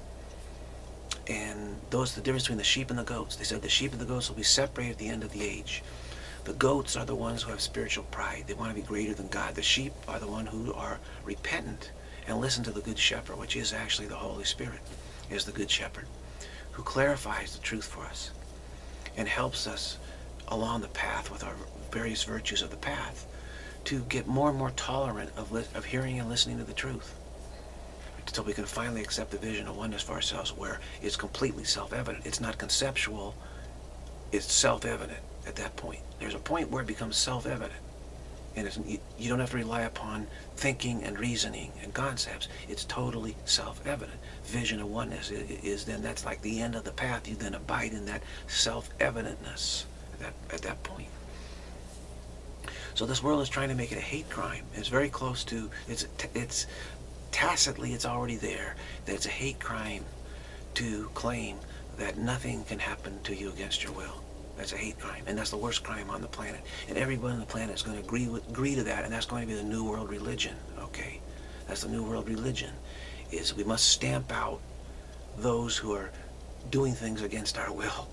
And those are the difference between the sheep and the goats. They said the sheep and the goats will be separated at the end of the age. The goats are the ones who have spiritual pride. They want to be greater than God. The sheep are the ones who are repentant and listen to the Good Shepherd, which is actually the Holy Spirit, is the Good Shepherd, who clarifies the truth for us and helps us along the path with our various virtues of the path, to get more and more tolerant of, of hearing and listening to the truth, until we can finally accept the vision of oneness for ourselves, where it's completely self-evident. It's not conceptual, it's self-evident at that point. There's a point where it becomes self-evident, and it's, you, you don't have to rely upon thinking and reasoning and concepts. It's totally self-evident. Vision of oneness is, is then, that's like the end of the path. You then abide in that self-evidentness at that, at that point. So this world is trying to make it a hate crime. It's very close to, it's, it's tacitly, it's already there, that it's a hate crime to claim that nothing can happen to you against your will. That's a hate crime, and that's the worst crime on the planet. And everyone on the planet is going to agree with, agree to that, and that's going to be the New World Religion, okay? That's the New World Religion, is we must stamp out those who are doing things against our will.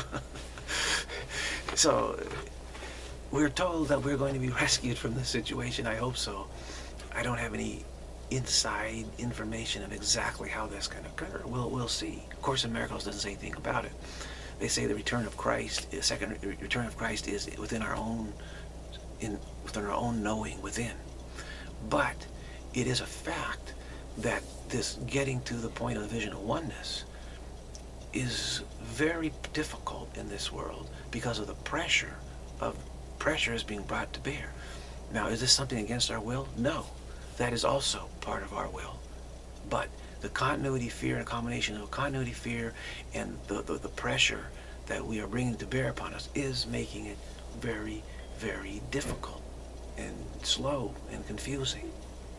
So, we're told that we're going to be rescued from this situation. I hope so. I don't have any inside information of exactly how this can occur. We'll, we'll see. Of Course in Miracles doesn't say anything about it. They say the return of Christ, the second return of Christ is within our own, in, within our own knowing within. But it is a fact that this getting to the point of the vision of oneness is very difficult in this world because of the pressure of pressure is being brought to bear. Now, is this something against our will? No. That is also part of our will. But the continuity fear, and a combination of continuity fear and the, the, the pressure that we are bringing to bear upon us is making it very, very difficult and slow and confusing.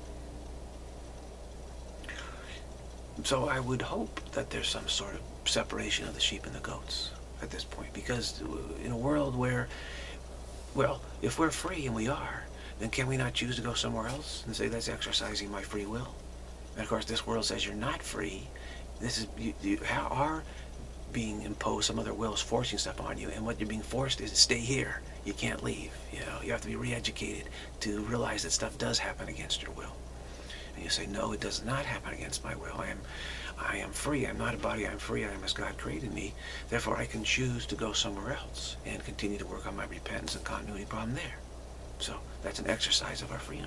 So I would hope that there's some sort of separation of the sheep and the goats at this point, because in a world where, well, if we're free, and we are, then can we not choose to go somewhere else and say that's exercising my free will? And of course, this world says you're not free. This is you, you, our being imposed, some other will is forcing stuff on you, and what you're being forced is to stay here. You can't leave. You know, you have to be re-educated to realize that stuff does happen against your will. And you say, no, it does not happen against my will. I am, I am free. I'm not a body. I'm free. I am as God created me. Therefore, I can choose to go somewhere else and continue to work on my repentance and continuity problem there. So that's an exercise of our freedom.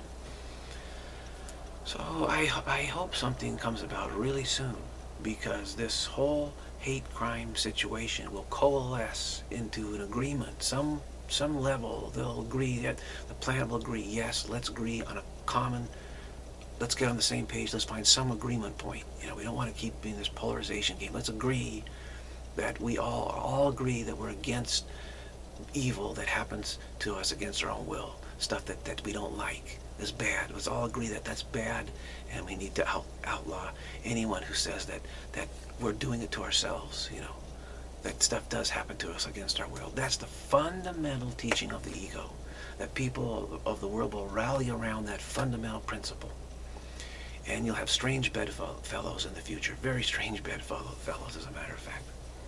So I, I hope something comes about really soon, because this whole hate crime situation will coalesce into an agreement. Some some level they'll agree, that the planet will agree, yes, let's agree on a common, let's get on the same page, let's find some agreement point. You know, we don't want to keep being this polarization game. Let's agree that we all all agree that we're against evil that happens to us against our own will. Stuff that, that we don't like is bad. Let's all agree that that's bad, and we need to out, outlaw anyone who says that, that we're doing it to ourselves, you know. That stuff does happen to us against our will. That's the fundamental teaching of the ego. That people of the world will rally around that fundamental principle. And you'll have strange bedfellows in the future. Very strange bedfellows, as a matter of fact.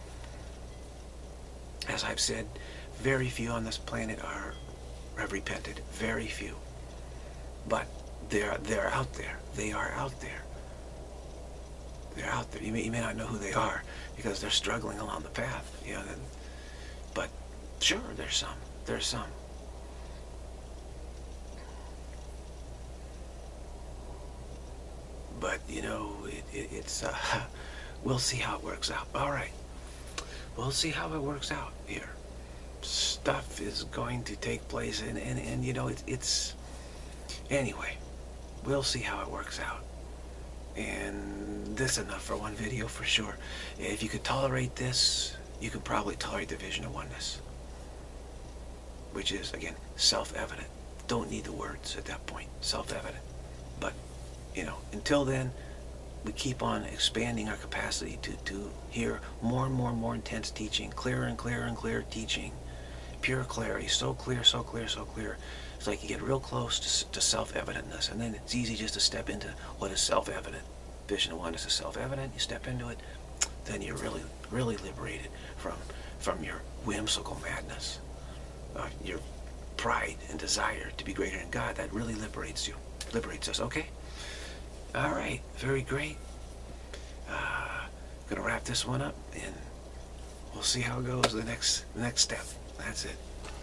As I've said, very few on this planet are have repented. Very few. But they're they're out there. They are out there. They're out there. You may, you may not know who they are because they're struggling along the path. You know. Then, but sure, there's some. There's some. But you know, it, it, it's. Uh, we'll see how it works out. All right. We'll see how it works out here. Stuff is going to take place, and and, and you know, it, it's. Anyway, we'll see how it works out. And this is enough for one video for sure. If you could tolerate this, you could probably tolerate the vision of oneness, which is, again, self-evident. Don't need the words at that point. Self-evident. But, you know, until then, we keep on expanding our capacity to, to hear more and more and more intense teaching, clearer and clearer and clearer teaching, pure clarity, so clear, so clear, so clear. It's like you get real close to, to self-evidentness, and then it's easy just to step into what is self-evident. Vision of oneness is self-evident. You step into it, then you're really, really liberated from from your whimsical madness, uh, your pride and desire to be greater than God. That really liberates you, liberates us. Okay. All right. Very great. Uh, gonna wrap this one up, and we'll see how it goes. The next, the next step. That's it.